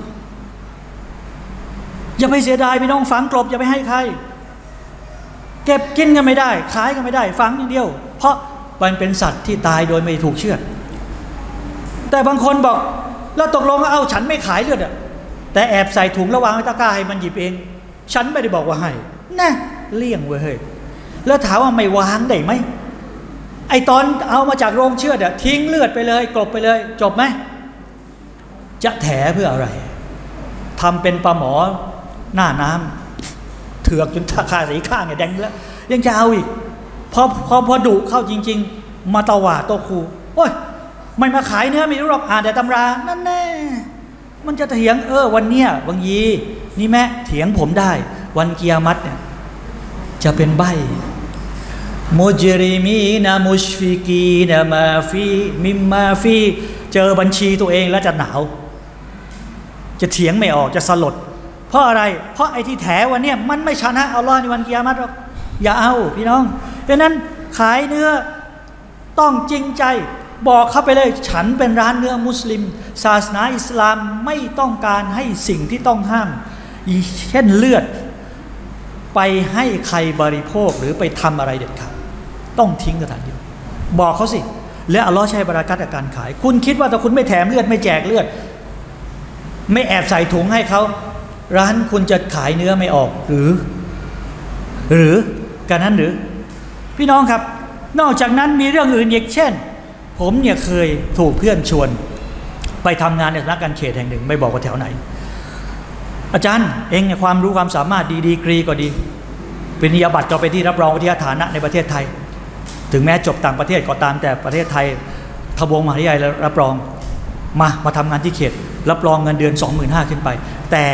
อย่าไปเสียดายพี่น้องฝังกลบอย่าไปให้ใครเก็บกินกันไม่ได้ขายกันไม่ได้ฝังอย่างเดียวเพราะมันเป็นสัตว์ที่ตายโดยไม่ถูกเชือดแต่บางคนบอกแล้วตกลงว่าเอาฉันไม่ขายเลือดอะแต่แอบใส่ถุงแล้ววางไว้ตะกร้าให้มันหยิบเองฉันไม่ได้บอกว่าให้นะเลี่ยงเว้ยเฮ้ยแล้วถามว่าไม่วางได้ไหมไอตอนเอามาจากโรงเชือดอะทิ้งเลือดไปเลยกลบไปเลยจบไหมจะแถเพื่ออะไรทำเป็นปลาหมอหน้าน้ำเถือกจนขาสีข้างเนี่ยแดงแล้วยังจะเอาอีกพอดุเข้าจริงๆมาตวาดโตคูโอ้ยไม่มาขายเนื้อไม่รู้หรอกอ่านแต่ตำรานั่นแน่มันจะเถียงวันเนี้ยบางยีนี่แม่เถียงผมได้วันกิยามัตเนี่ยจะเป็นใบมุจริมีนามุชฟิกีนามาฟีมิมมาฟีเจอบัญชีตัวเองแล้วจะหนาวจะเถียงไม่ออกจะสลดเพราะอะไรเพราะไอ้ที่แถวันเนี้ยมันไม่ชนะอัลลอฮ์ในวันกิยามัตหรอกอย่าเอาพี่น้องเพราะนั้นขายเนื้อต้องจริงใจบอกเข้าไปเลยฉันเป็นร้านเนื้อมุสลิมศาสนาอิสลามไม่ต้องการให้สิ่งที่ต้องห้ามเช่นเลือดไปให้ใครบริโภคหรือไปทำอะไรเด็ดขาดต้องทิ้งสถานเดียวบอกเขาสิและอัลลอฮ์ใช้บารักัตในการขายคุณคิดว่าถ้าคุณไม่แถมเลือดไม่แจกเลือดไม่แอบใส่ถุงให้เขาร้านคุณจะขายเนื้อไม่ออกหรือการนั้นหรือพี่น้องครับนอกจากนั้นมีเรื่องอื่นอีกเช่นผมเนี่ยเคยถูกเพื่อนชวนไปทำงานในสำนักงานเขตแห่งหนึ่งไม่บอกว่าแถวไหนอาจารย์เองเนี่ยความรู้ความสามารถดีกรีก็ดีปริญญาบัตรก็เป็นที่รับรองวิทยาฐานะในประเทศไทยถึงแม้จบต่างประเทศก็ตามแต่ประเทศไทยทบวงมหาวิทยาลัยรับรองมาทำงานที่เขตรับรองเงินเดือน 25,000 ขึ้นไปแต่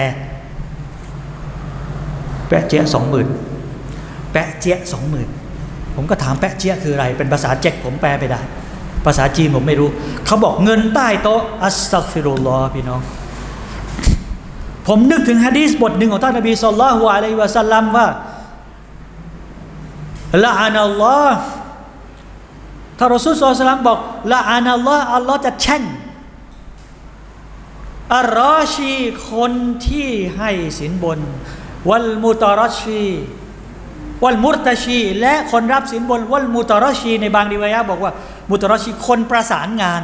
แปะเจี๊ย20,000แปะเจี๊ย20,000ผมก็ถามแปะเจี๊ยคืออะไรเป็นภาษาเจ๊กผมแปลไปได้ภาษาจีนผมไม่รู้เขาบอกเงินใต้โต๊ะอัสตัฆฟิรุลลอฮ์พี่น้องผมนึกถึงหะดีษบทหนึ่งของท่านนบีศ็อลลัลลอฮุอะลัยฮิวะซัลลัมว่าละอานัลลอฮ์ท่านรอซูลศ็อลลัลลอฮุอะลัยฮิวะซัลลัมบอกละอานัลลอฮ์อัลลอฮ์จะแช่งอัรรอชีคนที่ให้สินบนวัลมุตารชีวัลมุรตะชีและคนรับสินบนวัลมุตารชีในบางริวายะห์บอกว่ามุตารชีคนประสานงาน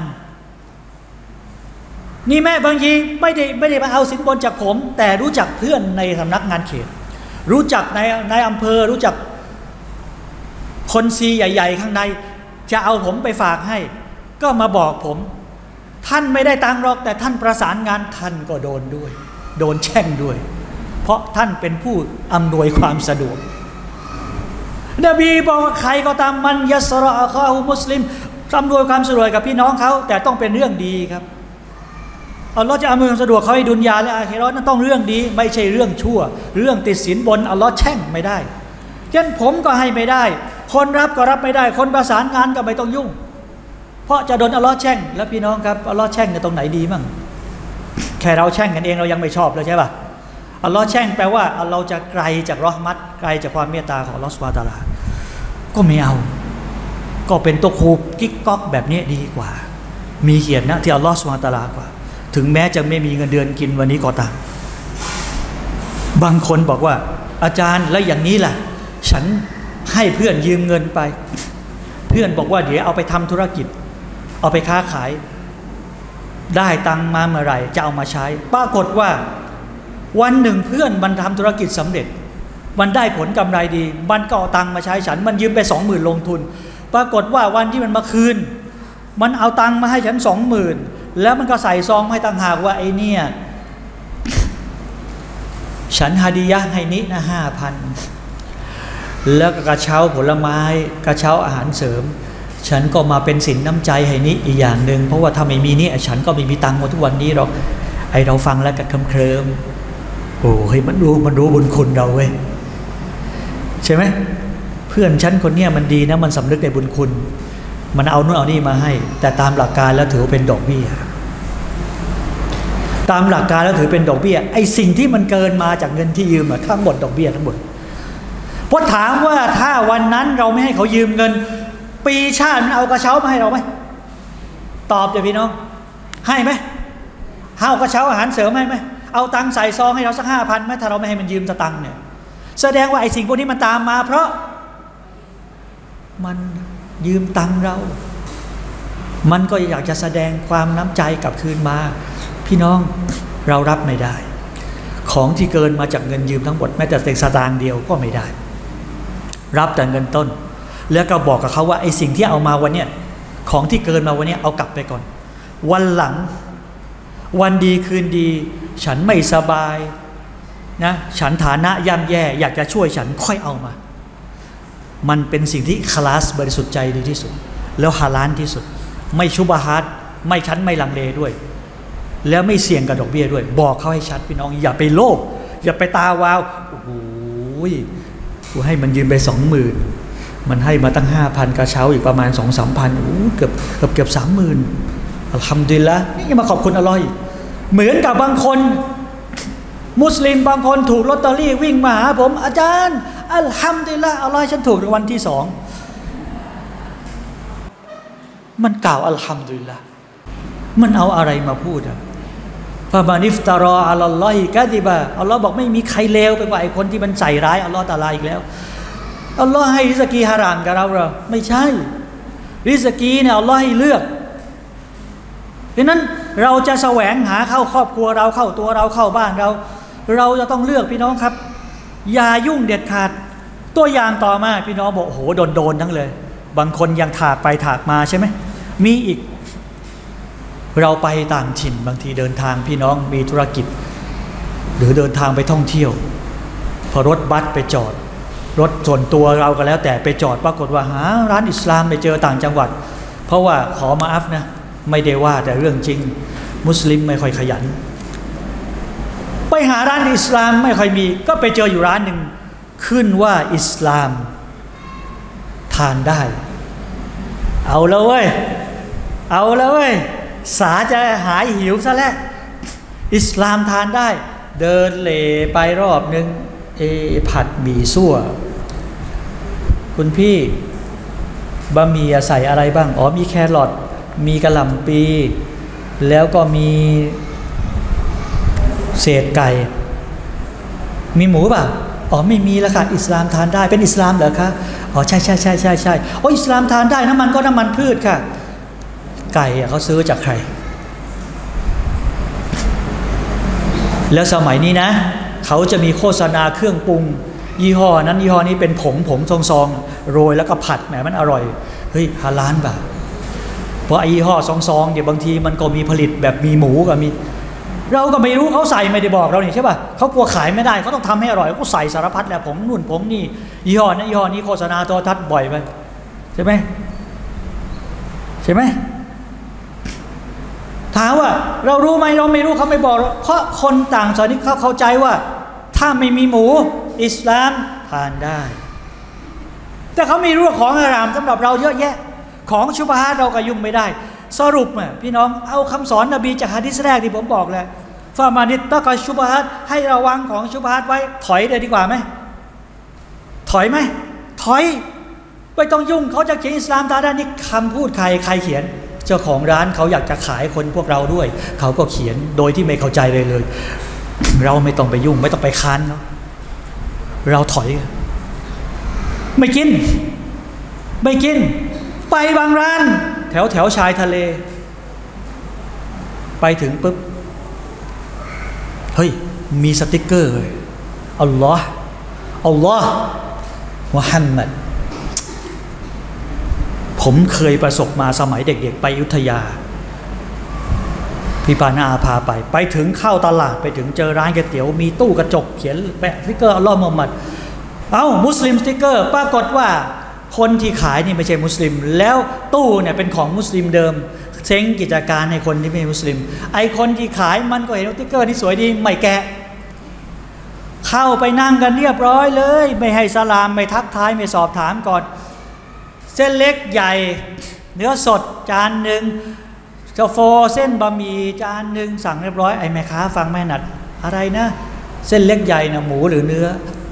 นี่แม่บางทีไม่ได้มาเอาสินบนจากผมแต่รู้จักเพื่อนในสำนักงานเขตรู้จักในอำเภอรู้จักคนซีใหญ่ๆข้างในจะเอาผมไปฝากให้ก็มาบอกผมท่านไม่ได้ตังหรอกแต่ท่านประสานงานท่านก็โดนด้วยโดนแช่งด้วยเพราะท่านเป็นผู้อำนวยความสะดวกนบีบอกว่าใครก็ตามมันยัสรออะคอฮุมุสลิมอำนวยความสะดวกกับพี่น้องเขาแต่ต้องเป็นเรื่องดีครับอัลลอฮ์จะอำนวยความสะดวกเขาให้ดุนยาและอาคิเราะห์นั้นต้องเรื่องดีไม่ใช่เรื่องชั่วเรื่องติดสินบนอัลลอฮ์แช่งไม่ได้เช่นผมก็ให้ไม่ได้คนรับก็รับไม่ได้คนประสานงานก็ไม่ต้องยุ่งเพราะจะโดนอัลลอฮ์แช่งแล้วพี่น้องครับอัลลอฮ์แช่งในตรงไหนดีมั่งแค่เราแช่งกันเองเรายังไม่ชอบเลยใช่ป่ะอัลลอฮ์แช่งแปลว่าเราจะไกลจากเราะห์มัตไกลจากความเมตตาของอัลลอฮ์ซุบฮานะฮูวะตะอาลาก็ไม่เอาก็เป็นตัวคูกิ๊กก๊อกแบบนี้ดีกว่ามีเกียรตินะที่อัลลอฮ์ซุบฮานะฮูวะตะอาลากว่าถึงแม้จะไม่มีเงินเดือนกินวันนี้ก็ตามบางคนบอกว่าอาจารย์แล้วอย่างนี้ล่ะฉันให้เพื่อนยืมเงินไปเพื่อนบอกว่าเดี๋ยวเอาไปทำธุรกิจเอาไปค้าขายได้ตังมาเมื่อไหร่จะเอามาใช้ปรากฏว่าวันหนึ่งเพื่อนมันทำธุรกิจสำเร็จมันได้ผลกำไรดีมันก็เอาตังมาใช้ฉันมันยืมไป 20,000 ลงทุนปรากฏว่าวันที่มันมาคืนมันเอาตังมาให้ฉัน 20,000 แล้วมันก็ใส่ซองให้ต่างหากว่าไอ้เนี่ยฉันฮาดิยะห์ให้นินะ 5,000 แล้วก็กระเช้าผลไม้กระเช้าอาหารเสริมฉันก็มาเป็นสินน้ำใจให้นิอีกอย่างหนึ่งเพราะว่าถ้าไม่มีนี่ฉันก็ไม่มีตังค์มาทุกวันนี้หรอกไอเราฟังแล้วก็เคลิ้มโอ้เฮ้ยมันรู้บุญคุณเราเว้ยใช่ไหมเพื่อนฉันคนเนี้ยมันดีนะมันสำนึกในบุญคุณมันเอานู่นเอานี่มาให้แต่ตามหลักการแล้วถือเป็นดอกเบี้ยตามหลักการแล้วถือเป็นดอกเบี้ยไอ้สิ่งที่มันเกินมาจากเงินที่ยืมอะทั้งหมดดอกเบี้ยทั้งหมดเพราะถามว่าถ้าวันนั้นเราไม่ให้เขายืมเงินปีชาติมันเอากระเช้ามาให้เราไหมตอบจะพี่น้องให้ไหมเอากระเช้าอาหารเสริมให้ไหมเอาตังค์ใส่ซองให้เราสัก5,000ไหมถ้าเราไม่ให้มันยืมสตังค์เนี่ยแสดงว่าไอ้สิ่งพวกนี้มันตามมาเพราะมันยืมตังค์เรามันก็อยากจะแสดงความน้ำใจกลับคืนมาพี่น้องเรารับไม่ได้ของที่เกินมาจากเงินยืมทั้งหมดแม้แต่สตางค์เดียวก็ไม่ได้รับแต่เงินต้นแล้วก็บอกกับเขาว่าไอ้สิ่งที่เอามาวันเนี้ยของที่เกินมาวันเนี้ยเอากลับไปก่อนวันหลังวันดีคืนดีฉันไม่สบายนะฉันฐานะย่ำแย่อยากจะช่วยฉันค่อยเอามามันเป็นสิ่งที่คลาสบริสุทธิ์ใจดีที่สุดแล้วฮาลาลที่สุดไม่ชุบฮาร์ดไม่ชั้นไม่ลังเลด้วยแล้วไม่เสี่ยงกับดอกเบี้ยด้วยบอกเขาให้ชัดพี่น้องอย่าไปโลภอย่าไปตาวาวโอ้โหกูให้มันยืมไป20,000มันให้มาตั้ง 5,000 กระเช้าอีกประมาณ 2-3 พันเกือบ 30,000อัลฮัมดุลิลละห์นี่ยังมาขอบคุณอัลลอฮ์เหมือนกับบางคนมุสลิมบางคนถูกลอตเตอรี่วิ่งมาหาผมอาจารย์อัลฮัมดุลิลละห์อัลลอฮ์ให้ฉันถูกรางวัลที่2มันกล่าวอัลฮัมดุลิลละห์มันเอาอะไรมาพูดอะฟาบานิฟตารออัลลอฮิกะดิบะอัลลอฮ์บอกไม่มีใครเลวไปกว่าไอ้คนที่มันใส่ร้ายอัลลอฮ์ตะอาลาอีกแล้วอัลลอฮ์ให้ริสกีฮารามกับเราเหรอไม่ใช่ริสกีเนี่ยอัลลอฮ์ให้เลือกเพราะนั้นเราจะแสวงหาเข้าครอบครัวเราเข้าตัวเราเข้าบ้านเราจะต้องเลือกพี่น้องครับอย่ายุ่งเด็ดขาดตัวอย่างต่อมาพี่น้องบอกโอ้โหโดนทั้งเลยบางคนยังถากไปถากมาใช่ไหมมีอีกเราไปต่างถิ่นบางทีเดินทางพี่น้องมีธุรกิจหรือเดินทางไปท่องเที่ยวพอรถบัสไปจอดรถส่วนตัวเราก็แล้วแต่ไปจอดปรากฏว่าหาร้านอิสลามไปเจอต่างจังหวัดเพราะว่าขอมาอัฟนะไม่ได้ว่าแต่เรื่องจริงมุสลิมไม่ค่อยขยันไปหาร้านอิสลามไม่ค่อยมีก็ไปเจออยู่ร้านหนึ่งขึ้นว่าอิสลามทานได้เอาแล้วเว้ยสาจะหายหิวซะแล้วอิสลามทานได้เดินเหลไปรอบนึงผัดหมี่ซั่วคุณพี่บะหมี่ใส่อะไรบ้างอ๋อมีแครอทมีกะหล่ำปีแล้วก็มีเศษไก่มีหมูป่ะอ๋อไม่มีแล้วค่ะอิสลามทานได้เป็นอิสลามเหรอคะอ๋อใช่โอ้อิสลามทานได้น้ำมันก็น้ำมันพืชค่ะไก่เขาซื้อจากใครแล้วสมัยนี้นะเขาจะมีโฆษณาเครื่องปรุงยี่ห้อนั้นยี่ห้อนี้เป็นผงซองโรยแล้วก็ผัดแหมมันอร่อยเฮ้ยฮาลาลป่ะเพราะไอ้ยี่ห้อซองเดี๋ยวบางทีมันก็มีผลิตแบบมีหมูกับมีเราก็ไม่รู้เขาใส่ไม่ได้บอกเรานี่ใช่ป่ะเขากลัวขายไม่ได้เขาต้องทำให้อร่อยก็ใส่สารพัดแหละผงนู่นผงนี่ยี่ห้อนั้นยี่ห้อนี้โฆษณาโทรทัศน์บ่อยไปใช่ไหมถามว่าเรารู้ไหมเราไม่รู้เขาไม่บอกเพราะคนต่างศาสนาเขาเข้าใจว่าถ้าไม่มีหมูอิสลามทานได้แต่เขาไม่รู้ของฮารามสำหรับเราเยอะแยะของชุบฮาร์เราก็ยุ่งไม่ได้สรุปพี่น้องเอาคำสอนนบีจากหะดีษแรกที่ผมบอกแหละฟามานิตตะกอชุบฮาร์ให้ระวังของชุบฮาร์ไว้ถอยเลยดีกว่าไหมถอยไม่ต้องยุ่งเขาจะเขียนอิสลามทานได้นี่คำพูดใครเขียนเจ้าของร้านเขาอยากจะขายคนพวกเราด้วยเขาก็เขียนโดยที่ไม่เข้าใจเลยเราไม่ต้องไปยุ่งไม่ต้องไปค้านเราถอยไม่กินไปบางร้านแถวชายทะเลไปถึงปุ๊บเฮ้ยมีสติ๊กเกอร์เลยอัลลอฮ์มุฮัมมัดผมเคยประสบมาสมัยเด็กๆไปอยุธยาพี่ปานาพาไปถึงเข้าตลาดไปถึงเจอร้านก๋วยเตี๋ยวมีตู้กระจกเขียนแปะสติ๊กเกอร์อัลลอฮ์มุฮัมมัดมุสลิมสติ๊กเกอร์ปรากฏว่าคนที่ขายนี่ไม่ใช่มุสลิมแล้วตู้เนี่ยเป็นของมุสลิมเดิมเซ้งกิจการให้คนที่ไม่มุสลิมไอคนที่ขายมันก็เห็นสติ๊กเกอร์นี่สวยดีไม่แกะเข้าไปนั่งกันเรียบร้อยเลยไม่ให้สลามไม่ทักทายไม่สอบถามก่อนเส้นเล็กใหญ่เนื้อสดจานหนึ่งกาแฟเส้นบะหมี่จานหนึ่งสั่งเรียบร้อยไอ้แม่ค้าฟังไม่หนัดอะไรนะเส้นเล็กใหญ่นะหมูหรือเนื้อ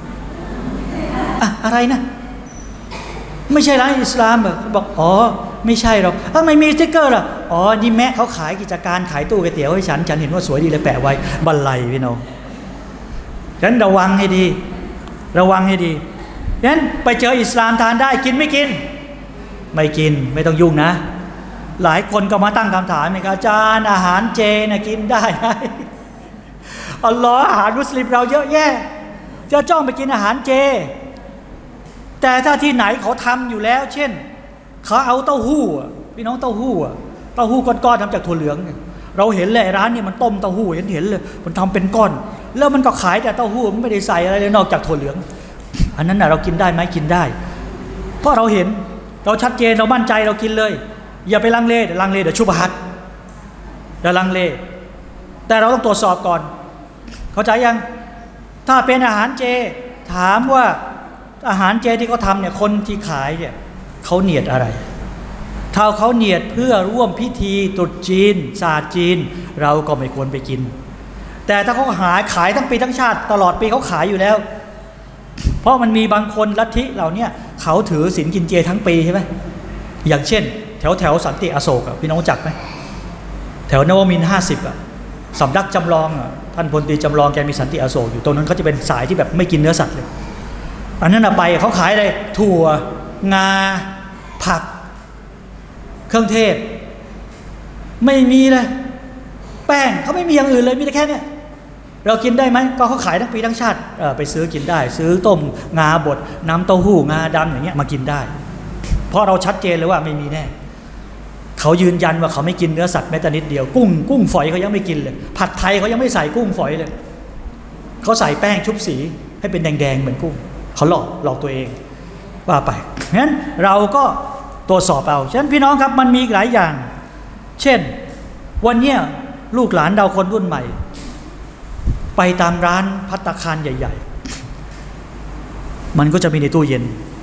อะไรนะไม่ใช่ร้านอิสลามบอกอ๋อไม่ใช่หรอกไม่มีสติ๊กเกอร์ล่ะอ๋อนี่แม่เขาขายกิจการขายตู้ก๋วยเตี๋ยวให้ฉันเห็นว่าสวยดีเลยแปะไว้บันไลพี่น้องฉะนั้นระวังให้ดีระวังให้ดีฉะนั้นไปเจออิสลามทานได้กินไม่กินไม่กินไม่ต้องยุ่งนะหลายคนก็มาตั้งคำถามอีกอาจารย์อาหารเจนะกินได้ไหมอัลลอฮ์อาหารมุสลิมเราเยอะแยะจะจ้องไปกินอาหารเจแต่ถ้าที่ไหนเขาทำอยู่แล้วเช่นเขาเอาเต้าหู้พี่น้องเต้าหู้ก้อนๆทำจากถั่วเหลืองเราเห็นเลยร้านนี้มันต้มเต้าหู้เห็นเลยมันทำเป็นก้อนแล้วมันก็ขายแต่เต้าหู้มันไม่ได้ใส่อะไรเลยนอกจากถั่วเหลืองอันนั้นเรากินได้ไหมกินได้เพราะเราเห็นเราชัดเจนเรามั่นใจเรากินเลยอย่าไปลังเลเดี๋ยวชุบฮัดอย่าลังเลแต่เราต้องตรวจสอบก่อนเข้าใจยังถ้าเป็นอาหารเจถามว่าอาหารเจที่เขาทำเนี่ยคนที่ขายเนี่ยเขาเนียดอะไรถ้าเขาเนียดเพื่อร่วมพิธีตรุษจีนศาสตร์จีนเราก็ไม่ควรไปกินแต่ถ้าเขาขายทั้งปีทั้งชาติตลอดปีเขาขายอยู่แล้วเพราะมันมีบางคนลัทธิเหล่านี้เขาถือศีลกินเจทั้งปีใช่ไหมอย่างเช่นแถวสันติอโศกพี่น้องรู้จักไหมแถวนวมินทร์50สำนักจำลองท่านพลตรีจำลองแกมีสันติอโศกอยู่ตรงนั้นเขาจะเป็นสายที่แบบไม่กินเนื้อสัตว์เลยอันนั้นไปเขาขายอะไรถั่วงาผักเครื่องเทศไม่มีเลยแป้งเขาไม่มีอย่างอื่นเลยมีแต่แค่นี้เรากินได้ไหมก็เขาขายทั้งปีทั้งชาติไปซื้อกินได้ซื้อต้มงาบดน้ำเต้าหู้งาดำอย่างเงี้ยมากินได้เพราะเราชัดเจนเลยว่าไม่มีแน่เขายืนยันว่าเขาไม่กินเนื้อสัตว์แม้แต่นิดเดียวกุ้งฝอยเขายังไม่กินเลยผัดไทยเขายังไม่ใส่กุ้งฝอยเลยเขาใส่แป้งชุบสีให้เป็นแดงๆเหมือนกุ้งเขาหลอกตัวเองว่าไปงั้นเราก็ตรวจสอบเอาฉะนั้นพี่น้องครับมันมีหลายอย่างเช่นวันเนี้ยลูกหลานเราคนรุ่นใหม่ไปตามร้านภัตตาคารใหญ่ๆมันก็จะมีในตู้เย็น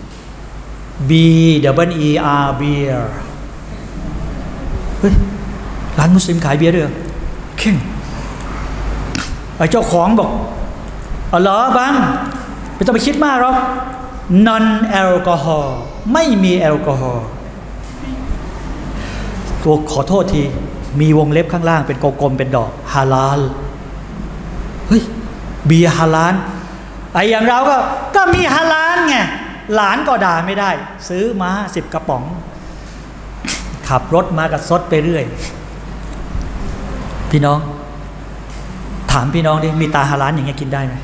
BER เบียร์เฮ้ยร้านมุสลิมขายเบียร์ด้วยเข่งไอ้เจ้าของบอกอ๋อเหรอบังไม่ต้องไปคิดมากหรอก non แอลกอฮอล์ไม่มีแอลกอฮอล์ตัวขอโทษทีมีวงเล็บข้างล่างเป็นกลมๆเป็นดอกฮาลาลเฮ้ยเบียร์ฮาลาลไอ้อย่างเราก็มีฮาลาลไงหลานก็ด่าไม่ได้ซื้อมา10 กระป๋องขับรถมากับซดไปเรื่อยพี่น้องถามพี่น้องดิมีตาฮาลาลอย่างเงี้ยกินได้ไหม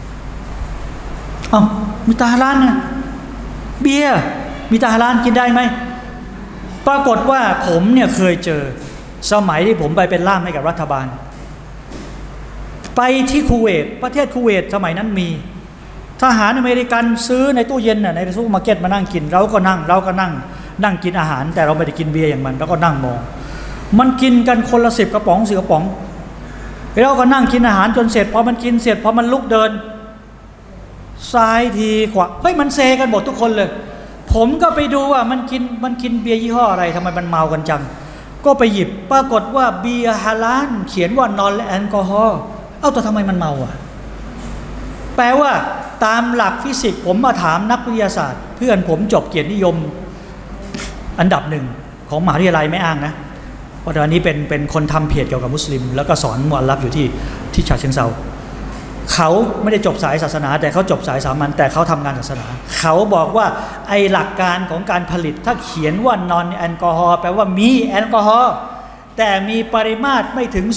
มีตาฮาลาลนะเบียร์มีตาฮาลาลกินได้ไหมปรากฏว่าผมเนี่ยเคยเจอสมัยที่ผมไปเป็นล่ามให้กับรัฐบาลไปที่คูเวตประเทศคูเวตสมัยนั้นมีทหารอเมริกันซื้อในตู้เย็นในซูเปอร์มาร์เก็ตมานั่งกินเราก็นั่งกินอาหารแต่เราไม่ได้กินเบียร์อย่างมันเราก็นั่งมองมันกินกันคนละ10 กระป๋อง10 กระป๋องเราก็นั่งกินอาหารจนเสร็จพอมันกินเสร็จพอมันลุกเดินซ้ายทีขวาเฮ้ยมันเซกันหมดทุกคนเลยผมก็ไปดูว่ามันกินเบียร์ยี่ห้ออะไรทำไมมันเมากันจังก็ไปหยิบปรากฏว่าเบียร์ฮาลาลเขียนว่านอนและแอลกอฮอล์แต่ทำไมมันเมาแปลว่าตามหลักฟิสิกส์ผมมาถามนักวิทยาศาสตร์เพื่อนผมจบเกียรตินิยมอันดับ1ของมหาวิทยาลัยไม่อ้างนะเพราะตอนนี้เป็นคนทำเพจเกี่ยวกับมุสลิมแล้วก็สอนมุอัลลัฟอยู่ที่ฉะเชิงเทราเขาไม่ได้จบสายศาสนาแต่เขาจบสายสามัญแต่เขาทำงานศาสนาเขาบอกว่าไอหลักการของการผลิตถ้าเขียนว่านอนแอลกอฮอล์แปลว่ามีแอลกอฮอล์แต่มีปริมาตรไม่ถึง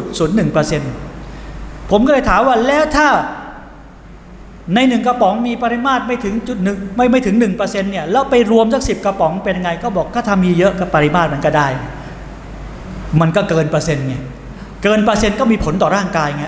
0.01% ผมก็เลยถามว่าแล้วถ้าใน1 กระป๋องมีปริมาตรไม่ถึง1ไม่ถึง 1% เนี่ยแล้วไปรวมสัก10 กระป๋องเป็นไงก็บอกก็ถ้ามีเยอะกับปริมาตรมันก็ได้มันก็เกินเปอร์เซ็นต์ไงเกินเปอร์เซ็นต์ก็มีผลต่อร่างกายไง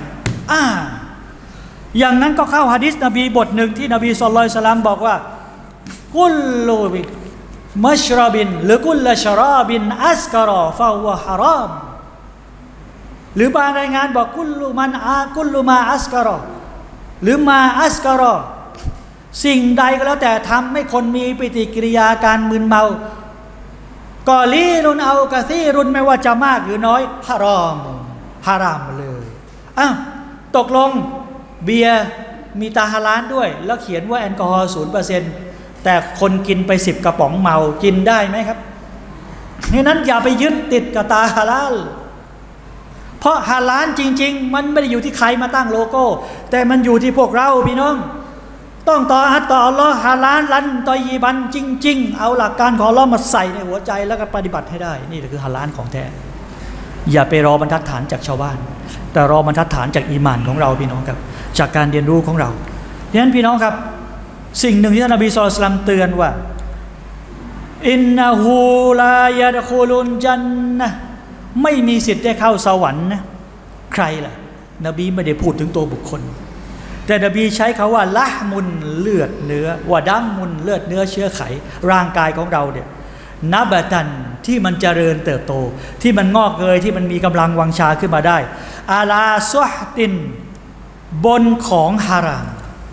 อย่างนั้นก็เข้าหะดีษนบีบทหนึ่งที่นบีศ็อลลัลลอฮุอะลัยฮิวะซัลลัมบอกว่ากุลลูมัชรบินหรือกุลชะราบินอัสกะรอฟะฮุวะฮารามหรือบางรายงานบอกกุลลูมาอัสกะรอหรือมาอัสการอสิ่งใดก็แล้วแต่ทำให้คนมีปฏิกิริยาการมึนเมากอลีรุนเอากะซีรุนไม่ว่าจะมากหรือน้อยฮารามเลยตกลงเบียร์มีตาฮาลาลด้วยแล้วเขียนว่าแอลกอฮอล์ 0% แต่คนกินไป10 กระป๋องเมากินได้ไหมครับเพราะนั้นอย่าไปยึดติดกับตาฮาลาลเพราะฮาลาลจริงๆมันไม่ได้อยู่ที่ใครมาตั้งโลโก้แต่มันอยู่ที่พวกเราพี่น้องต้องต่ออัลลอฮ์ฮาลาลลันตอยีบันจริงๆเอาหลักการของอัลลอฮ์มาใส่ในหัวใจแล้วก็ปฏิบัติให้ได้นี่คือฮาลาลของแท้อย่าไปรอบรรทัดฐานจากชาวบ้านแต่รอบรรทัดฐานจากอีหม่านของเราพี่น้องครับจากการเรียนรู้ของเราดังนั้นพี่น้องครับสิ่งหนึ่งที่ท่านนบีศ็อลลัลลอฮุอะลัยฮิวะซัลลัมเตือนว่าอินนะฮูลายะดะคูลุนญันนะห์ไม่มีสิทธิ์ได้เข้าสวรรค์นะใครล่ะนบีไม่ได้พูดถึงตัวบุคคลแต่นบีใช้คำว่าละมุนเลือดเนื้อวะดัมมุนเลือดเนื้อเชื้อไขร่างกายของเราเนี่ยนับตันที่มันเจริญเติบโตที่มันงอกเงยที่มันมีกำลังวังชาขึ้นมาได้อาลาซุฮตินบนของฮาราม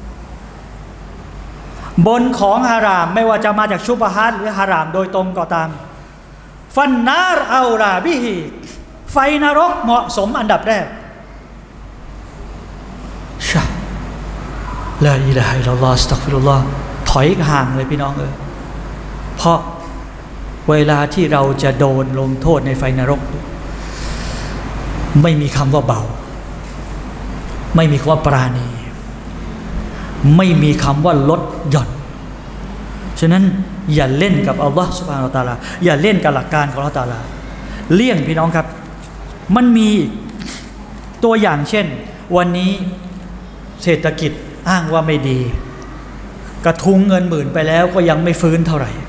บนของฮารามไม่ว่าจะมาจากชุบฮาตหรือฮารามโดยตรงก็ตามฟันนารเอาลาบิฮิไฟนรกเหมาะสมอันดับแรกลาอิลาฮะอิลลัลลอฮ์อัสตัฆฟิรุลลอฮ์ถอยห่างเลยพี่น้องเพราะเวลาที่เราจะโดนลงโทษในไฟนรกไม่มีคำว่าเบาไม่มีคำว่าปราณีไม่มีคำว่าลดหย่อนฉะนั้นอย่าเล่นกับอัลลอฮ์ซุบฮานะฮูวะตะอาลาอย่าเล่นกับหลักการของอัลลอฮ์ตะอาลาเลี่ยงพี่น้องครับมันมีตัวอย่างเช่นวันนี้เศรษฐกิจอ้างว่าไม่ดีกระทุ้งเงินหมื่นไปแล้วก็ยังไม่ฟื้นเท่าไหร่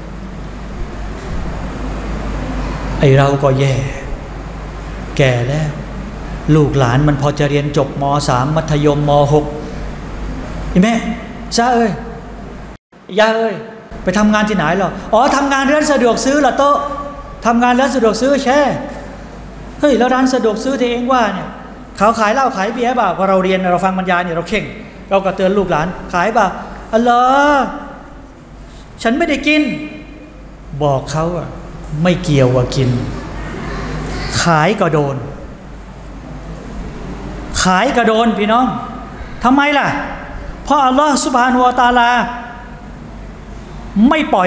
ไอเราก็แย่แก่แล้วลูกหลานมันพอจะเรียนจบม.3 มัธยมม.6 แม่ซ่าย่าไปทำงานที่ไหนหรออ๋อทำงานร้านสะดวกซื้อละโต๊ะทำงานร้านสะดวกซื้อแช่เฮ้ยแล้วร้านสะดวกซื้อที่เองว่าเนี่ยเขาขายเหล้าขายเบียร์บ่าพอเราเรียนเราฟังบรรยายเนี่ยเราเข่งเราก็เตือนลูกหลานขายบ่าอัลลอฮ์ฉันไม่ได้กินบอกเขาอะไม่เกี่ยวว่ากินขายก็โดนขายก็โดนพี่น้องทำไมล่ะเพราะอัลลอฮ์ซุบฮานะฮูวะตะอาลาไม่ปล่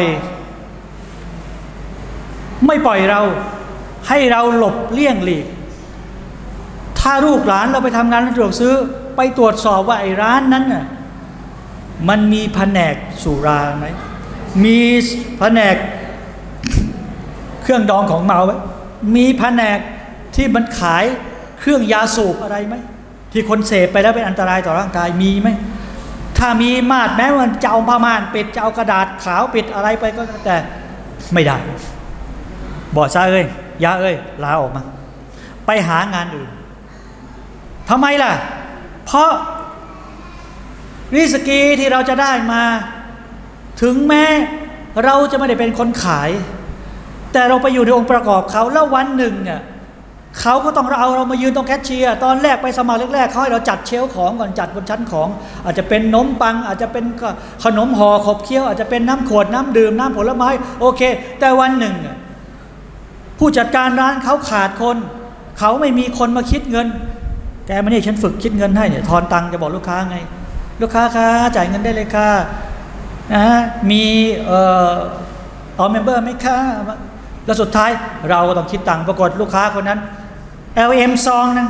อยเราให้เราหลบเลี่ยงหลีกถ้าลูกหลานเราไปทำงานร้านสะดวกซื้อไปตรวจสอบว่าไอ้ร้านนั้นน่ะมันมีแผนกสุราไหมมีแผนกเครื่องดองของเมาไหมมีแผนกที่มันขายเครื่องยาสูบอะไรไหมที่คนเสพไปแล้วเป็นอันตรายต่อร่างกายมีไหมถ้ามีมาดแม้ว่าจะเอาผ้าม่านปิดจะเอากระดาษขาวปิดอะไรไปก็แต่ไม่ได้บอกซะยาลาออกมาไปหางานอื่นทำไมล่ะเพราะริสกีที่เราจะได้มาถึงแม้เราจะไม่ได้เป็นคนขายแต่เราไปอยู่ในองค์ประกอบเขาแล้ววันหนึ่งเนี่ยเขาก็ต้องเอาเรามายืนตรงแคชเชียร์ตอนแรกไปสมัครแรกๆเขาให้เราจัดเชลฟ์ของก่อนจัดบนชั้นของอาจจะเป็นนมปังอาจจะเป็นขนมห่อขบเคี้ยวอาจจะเป็นน้ำขวดน้ำดื่มน้ำผลไม้โอเคแต่วันหนึ่งผู้จัดการร้านเขาขาดคนเขาไม่มีคนมาคิดเงินแกมาเนี่ยฉันฝึกคิดเงินให้เนี่ยทอนตังค์จะบอกลูกค้าไงลูกค้าคะจ่ายเงินได้เลยค่ะนะมีเอาเมมเบอร์ไหมคะแล้วสุดท้ายเราก็ต้องคิดตังค์ปรากฏลูกค้าคนนั้น LM ซองนึง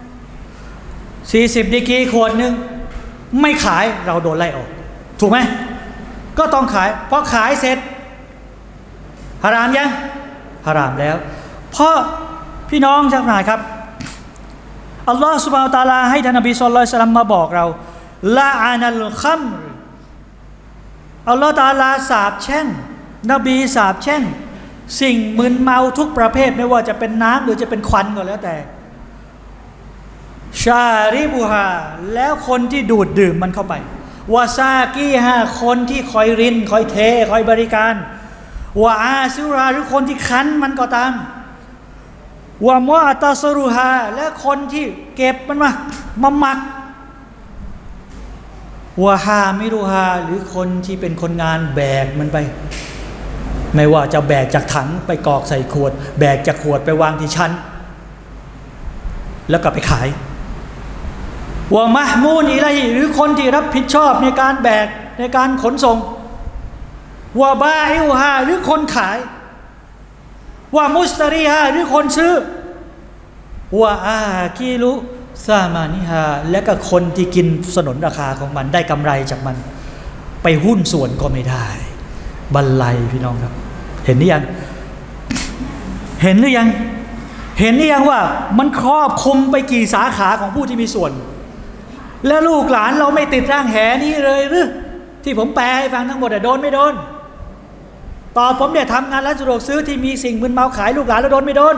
40 ดีกรีขวดนึงไม่ขายเราโดนไล่ออกถูกไหมก็ต้องขายพอขายเสร็จฮารามยังฮารามแล้วเพราะพี่น้องทั้งหลายครับอัลลอฮฺซุบฮานะฮูวะตะอาลาให้ท่านนบีศ็อลลัลลอฮุอะลัยฮิวะซัลลัมมาบอกเราละอานัลคัมรอัลลอฮฺตะอาลาสาปแช่งนบีสาปแช่งสิ่งมึนเมาทุกประเภทไม่ว่าจะเป็นน้ำหรือจะเป็นควันก็แล้วแต่ชาริบูฮาแล้วคนที่ดูดดื่มมันเข้าไปวาซากีฮาคนที่คอยรินคอยเทคอยบริการวาอาซิราหรือคนที่คั้นมันก็ตามวามวาตาซรุฮาและคนที่เก็บมันมาหมักวะฮามิรุฮาหรือคนที่เป็นคนงานแบกมันไปไม่ว่าจะแบกจากถังไปกรอกใส่ขวดแบกจากขวดไปวางที่ชั้นแล้วก็ไปขายวะมะมูนอิลัยฮิหรือคนที่รับผิดชอบในการแบกในการขนส่งวะบาอิฮาหรือคนขายวะมุสตารีฮาหรือคนซื้อวะอากิลุซามานิฮาและก็คนที่กินสนนราคาของมันได้กำไรจากมันไปหุ้นส่วนก็ไม่ได้บัลไลพี่น้องครับเห็นหรือยังเห็นหรือยังเห็นหรือยังว่ามันครอบคลุมไปกี่สาขาของผู้ที่มีส่วนและลูกหลานเราไม่ติดร่างแหนี้เลยหรือที่ผมแปลให้ฟังทั้งหมดโดนไม่โดนตอนผมเนี่ยทำงานร้านสะดวกซื้อที่มีสิ่งมึนเมาขายลูกหลานแล้วโดนไม่โดน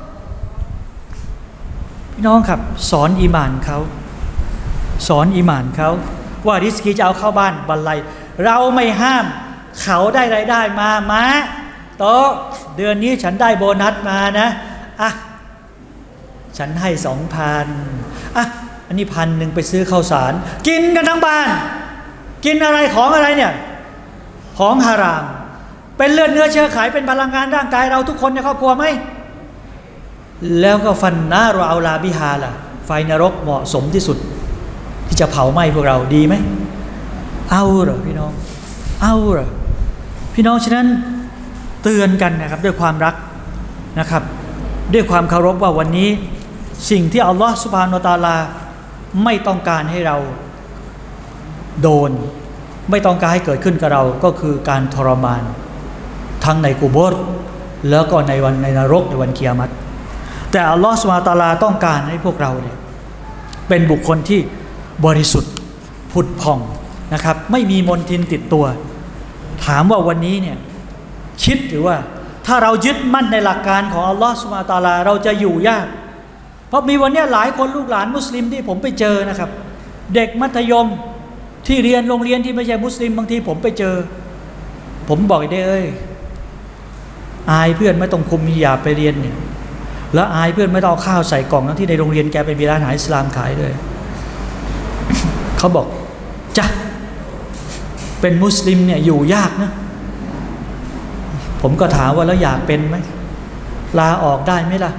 พี่น้องครับสอนอีหม่านเขาสอนอีหม่านเขาว่าริสกีจะเอาเข้าบ้านบัลไลเราไม่ห้ามเขาได้รายได้มาโตเดือนนี้ฉันได้โบนัสมานะอ่ะฉันให้2,000อ่ะอันนี้1,000ไปซื้อข้าวสารกินกันทั้งบ้านกินอะไรของอะไรเนี่ยของฮารามเป็นเลือดเนื้อเชื้อไขเป็นพลังงานร่างกายเราทุกคนในครอบครัวไหมแล้วก็ฟันนาเราเอาลาบิฮาล่ะไฟนรกเหมาะสมที่สุดที่จะเผาไหม้พวกเราดีไหมเอาเหรอพี่น้องเอาเหรอพี่น้องฉะนั้นเตือนกันนะครับด้วยความรักนะครับด้วยความเคารพว่าวันนี้สิ่งที่อัลลอฮฺซุบฮานะฮูวะตะอาลาไม่ต้องการให้เราโดนไม่ต้องการให้เกิดขึ้นกับเราก็คือการทรมานทั้งในกุโบร์แล้วก็ในนรกในวันกิยามัตแต่อัลลอฮฺซุบฮานะฮูวะตะอาลาต้องการให้พวกเราเนี่ยเป็นบุคคลที่บริสุทธิ์ผุดผ่องนะครับไม่มีมลทินติดตัวถามว่าวันนี้เนี่ยคิดหรือว่าถ้าเรายึดมั่นในหลักการของอัลลอฮฺซุบฮานะฮูวะตะอาลาเราจะอยู่ยากเพราะมีวันนี้หลายคนลูกหลานมุสลิมที่ผมไปเจอนะครับเด็กมัธยมที่เรียนโรงเรียนที่ไม่ใช่มุสลิมบางทีผมไปเจอผมบอกได้อายเพื่อนไม่ต้องคุมฮิญาบไปเรียนเนี่ยแล้วอายเพื่อนไม่ต้องเอาข้าวใส่กล่องทั้งที่ในโรงเรียนแกไปมีร้านอาหารอิสลามขายด้วย เขาบอกจ้ะเป็นมุสลิมเนี่ยอยู่ยากนะผมก็ถามว่าแล้วอยากเป็นไหมลาออกได้ไหมล่ะ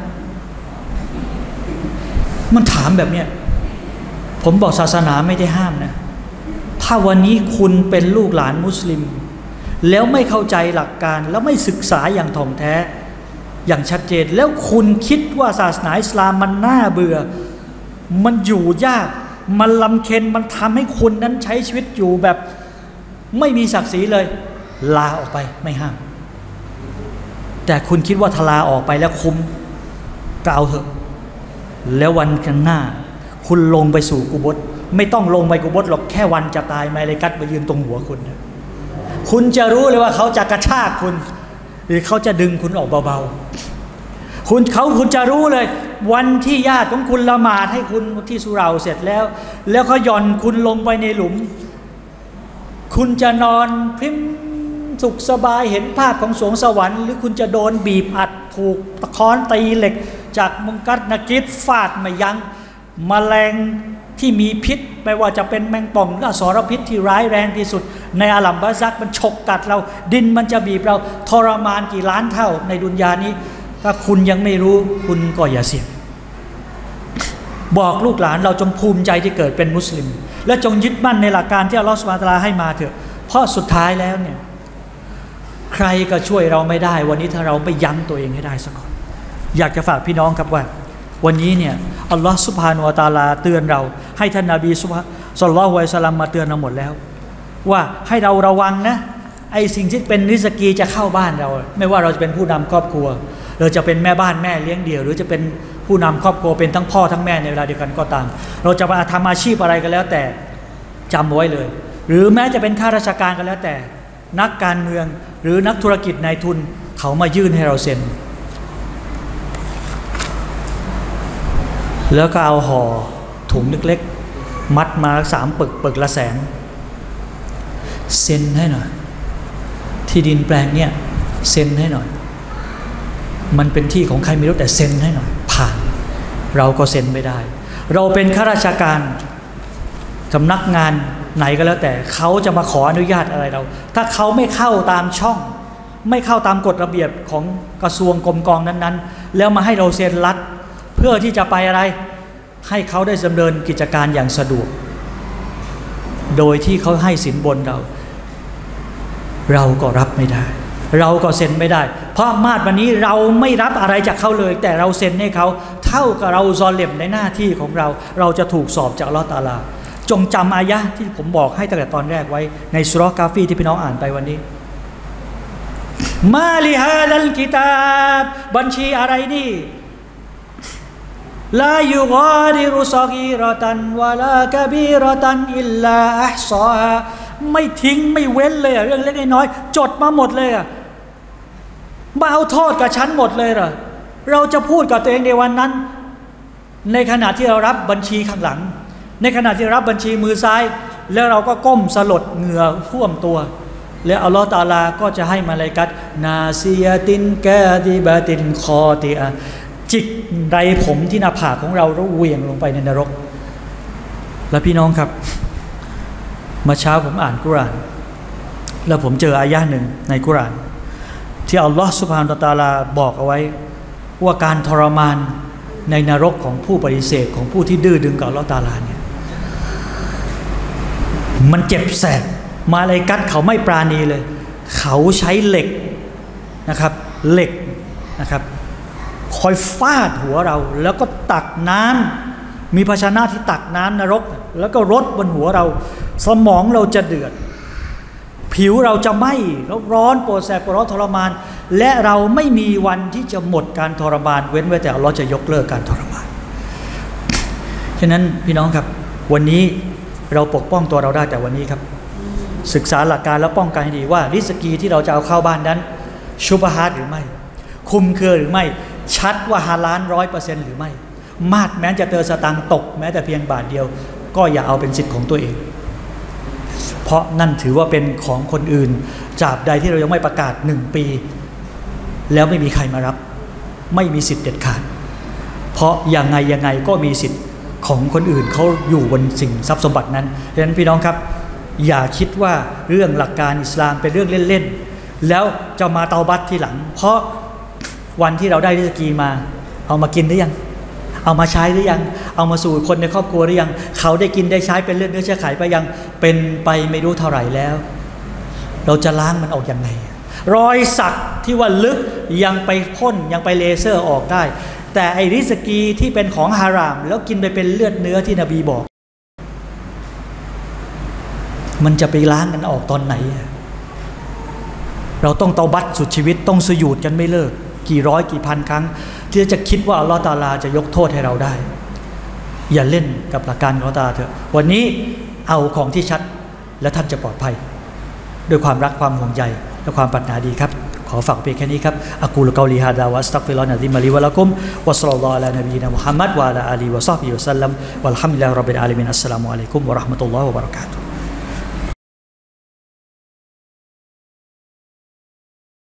มันถามแบบเนี้ยผมบอกศาสนาไม่ได้ห้ามนะถ้าวันนี้คุณเป็นลูกหลานมุสลิมแล้วไม่เข้าใจหลักการแล้วไม่ศึกษาอย่างถ่องแท้อย่างชัดเจนแล้วคุณคิดว่าศาสนาอิสลามมันน่าเบื่อมันอยู่ยากมันลำเค็ญมันทำให้คุณนั้นใช้ชีวิตอยู่แบบไม่มีศักดิ์ศรีเลยลาออกไปไม่ห้ามแต่คุณคิดว่าทลาออกไปแล้วคุ้มก็เอาเถอะแล้ววันข้างหน้าคุณลงไปสู่กุโบร์ไม่ต้องลงไปกุโบร์หรอกแค่วันจะตายมาเลยกัดมายืนตรงหัวคุณคุณจะรู้เลยว่าเขาจะกระชากคุณหรือเขาจะดึงคุณออกเบาๆคุณจะรู้เลยวันที่ญาติของคุณละหมาดให้คุณที่สุเหร่าเสร็จแล้วเขาย่อนคุณลงไปในหลุมคุณจะนอนพริ้มสุขสบายเห็นภาพของสวงสวรรค์หรือคุณจะโดนบีบอัดถูกตะค้อนตีเหล็กจากมุงกัดนักิดฟาดไม่ยั้งแมลงที่มีพิษไม่ว่าจะเป็นแมงป่องหรืออสรพิษที่ร้ายแรงที่สุดในอาลัมบาซักมันฉกกัดเราดินมันจะบีบเราทรมานกี่ล้านเท่าในดุนยานี้ถ้าคุณยังไม่รู้คุณก็อย่าเสี่ยงบอกลูกหลานเราจงภูมิใจที่เกิดเป็นมุสลิมและจงยึดมั่นในหลักการที่อัลลอฮฺซุบฮานะฮูวะตะอาลาให้มาเถอะเพราะสุดท้ายแล้วเนี่ยใครก็ช่วยเราไม่ได้วันนี้ถ้าเราไม่ยั้งตัวเองให้ได้สักก่อนอยากจะฝากพี่น้องครับว่าวันนี้เนี่ยอัลลอฮฺซุบฮานะฮูวะตะอาลาเตือนเราให้ท่านนบีศ็อลลัลลอฮุอะลัยฮิวะซัลลัมมาเตือนเราหมดแล้วว่าให้เราระวังนะไอ้สิ่งที่เป็นริสกีจะเข้าบ้านเราไม่ว่าเราจะเป็นผู้นำครอบครัวเราจะเป็นแม่บ้านแม่เลี้ยงเดี่ยวหรือจะเป็นผู้นำครอบครัวเป็นทั้งพ่อทั้งแม่ในเวลาเดียวกันก็ตามเราจะมาทำอาชีพอะไรก็แล้วแต่จำไว้เลยหรือแม้จะเป็นข้าราชการก็แล้วแต่นักการเมืองหรือนักธุรกิจนายทุนเขามายื่นให้เราเซ็นแล้วก็เอาห่อถุงเล็กๆมัดมา3 ปึกละ100,000เซ็นให้หน่อยที่ดินแปลงเนี่ยเซ็นให้หน่อยมันเป็นที่ของใครไม่รู้แต่เซ็นให้หน่อยผ่านเราก็เซ็นไม่ได้เราเป็นข้าราชการสำนักงานไหนก็แล้วแต่เขาจะมาขออนุญาตอะไรเราถ้าเขาไม่เข้าตามช่องไม่เข้าตามกฎระเบียบของกระทรวงกรมกองนั้นๆแล้วมาให้เราเซ็นรับเพื่อที่จะไปอะไรให้เขาได้ดำเนินกิจการอย่างสะดวกโดยที่เขาให้สินบนเราก็รับไม่ได้เราก็เซ็นไม่ได้เพราะมาดวันนี้เราไม่รับอะไรจากเขาเลยแต่เราเซ็นให้เขาเท่ากับเราซอเลมในหน้าที่ของเราจะถูกสอบจากอัลเลาะห์ตะอาลาจงจำอายะห์ที่ผมบอกให้ตั้งแต่ตอนแรกไว้ในซูเราะห์กาฟีที่พี่น้องอ่านไปวันนี้มาลิฮาดัลกิตาบบัญชีอะไรนี่ลายุกอดิรุซอกีรอตันวะลากะบีรอตันอิลลาอัฮซอฮาไม่ทิ้งไม่เว้นเลยเรื่องเล็กน้อยจดมาหมดเลยมาเอาโทษกับฉันหมดเลยเหรอเราจะพูดกับตัวเองในวันนั้นในขณะที่เรารับบัญชีข้างหลังในขณะที่รับบัญชีมือซ้ายแล้วเราก็ก้มสลดเหงื่อท่วมตัวแล้วอัลลอฮฺตะอาลาก็จะให้มาลาอิกัตนาซียะตินกาดิบะตินคอติอะจิกไรผมที่หน้าผากของเราแล้วเหวี่ยงลงไปในนรกแล้วพี่น้องครับเมื่อเช้าผมอ่านกุรอานแล้วผมเจออายะห์หนึ่งในกุรอานที่อัลลอฮฺซุบฮานะฮูวะตะอาลาบอกเอาไว้ว่าการทรมานในนรกของผู้ปฏิเสธของผู้ที่ดื้อดึงกับอัลลอฮฺตะอาลาเนี่ยมันเจ็บแสบมาลาอิกัตเขาไม่ปราณีเลยเขาใช้เหล็กนะครับเหล็กนะครับคอยฟาดหัวเราแล้วก็ตักน้ำมีภาชนะที่ตักน้ำนรกแล้วก็รดบนหัวเราสมองเราจะเดือดผิวเราจะไหม้แล้วร้อนปวดแสบปวดร้อนทรมานและเราไม่มีวันที่จะหมดการทรมานเว้นไว้แต่อัลเลาะห์จะยกเลิกการทรมานฉะนั้นพี่น้องครับวันนี้เราปกป้องตัวเราได้แต่วันนี้ครับศึกษาหลักการแล้วป้องกันให้ดีว่าริสกีที่เราจะเอาเข้าบ้านนั้นชุบฮาตหรือไม่คุมเครือหรือไม่ชัดว่าฮาลาล 100% หรือไม่มาดแม้จะเจอสตางค์ตกแม้แต่เพียงบาทเดียวก็อย่าเอาเป็นสิทธิ์ของตัวเองเพราะนั่นถือว่าเป็นของคนอื่นตราบใดที่เรายังไม่ประกาศ1 ปีแล้วไม่มีใครมารับไม่มีสิทธิ์เด็ดขาดเพราะยังไงก็มีสิทธิ์ของคนอื่นเขาอยู่บนสิ่งทรัพย์สมบัตินั้นดังนั้นพี่น้องครับอย่าคิดว่าเรื่องหลักการอิสลามเป็นเรื่องเล่นๆแล้วจะมาเตาบัตทีหลังเพราะวันที่เราได้ริสกีมาเอามากินหรือยังเอามาใช้หรือยังเอามาสู่คนในครอบครัวหรือยังเขาได้กินได้ใช้เป็นเลือดเนื้อเชื้อไขไปยังเป็นไปไม่รู้เท่าไหร่แล้วเราจะล้างมันออกยังไงรอยสักที่ว่าลึกยังไปพ่นยังไปเลเซอร์ออกได้แต่ไอ้ริสกีที่เป็นของฮารามแล้วกินไปเป็นเลือดเนื้อที่นบีบอกมันจะไปล้างกันออกตอนไหนเราต้องเตาบัตสุดชีวิตต้องสุญูดกันไม่เลิกกี่ร้อยกี่พันครั้งที่จะคิดว่าอัลลอฮฺตะอาลาจะยกโทษให้เราได้อย่าเล่นกับหลักการของอัลลอฮฺตะอาลาเถอะวันนี้เอาของที่ชัดและท่านจะปลอดภัยด้วยความรักความห่วงใยและความปรารถนาดีครับขอฝากเพียงแค่นี้ครับอะกูลุกอลีฮาดาวัสตัฆฟิรุลลอฮะนะซิมะลีวะละกุมวะศ็อลลัลลอฮุอะลานะบีนะมุฮัมมัดวะอะลาอาลีวะศอฮบิฮิวะซัลลัมวัลฮัมดุลิลลาฮิร็อบบิลอาลามีนอัสสลามุอะลัยกุมวะเราะห์มะตุลลอฮิวะบะเราะกาตุฮ์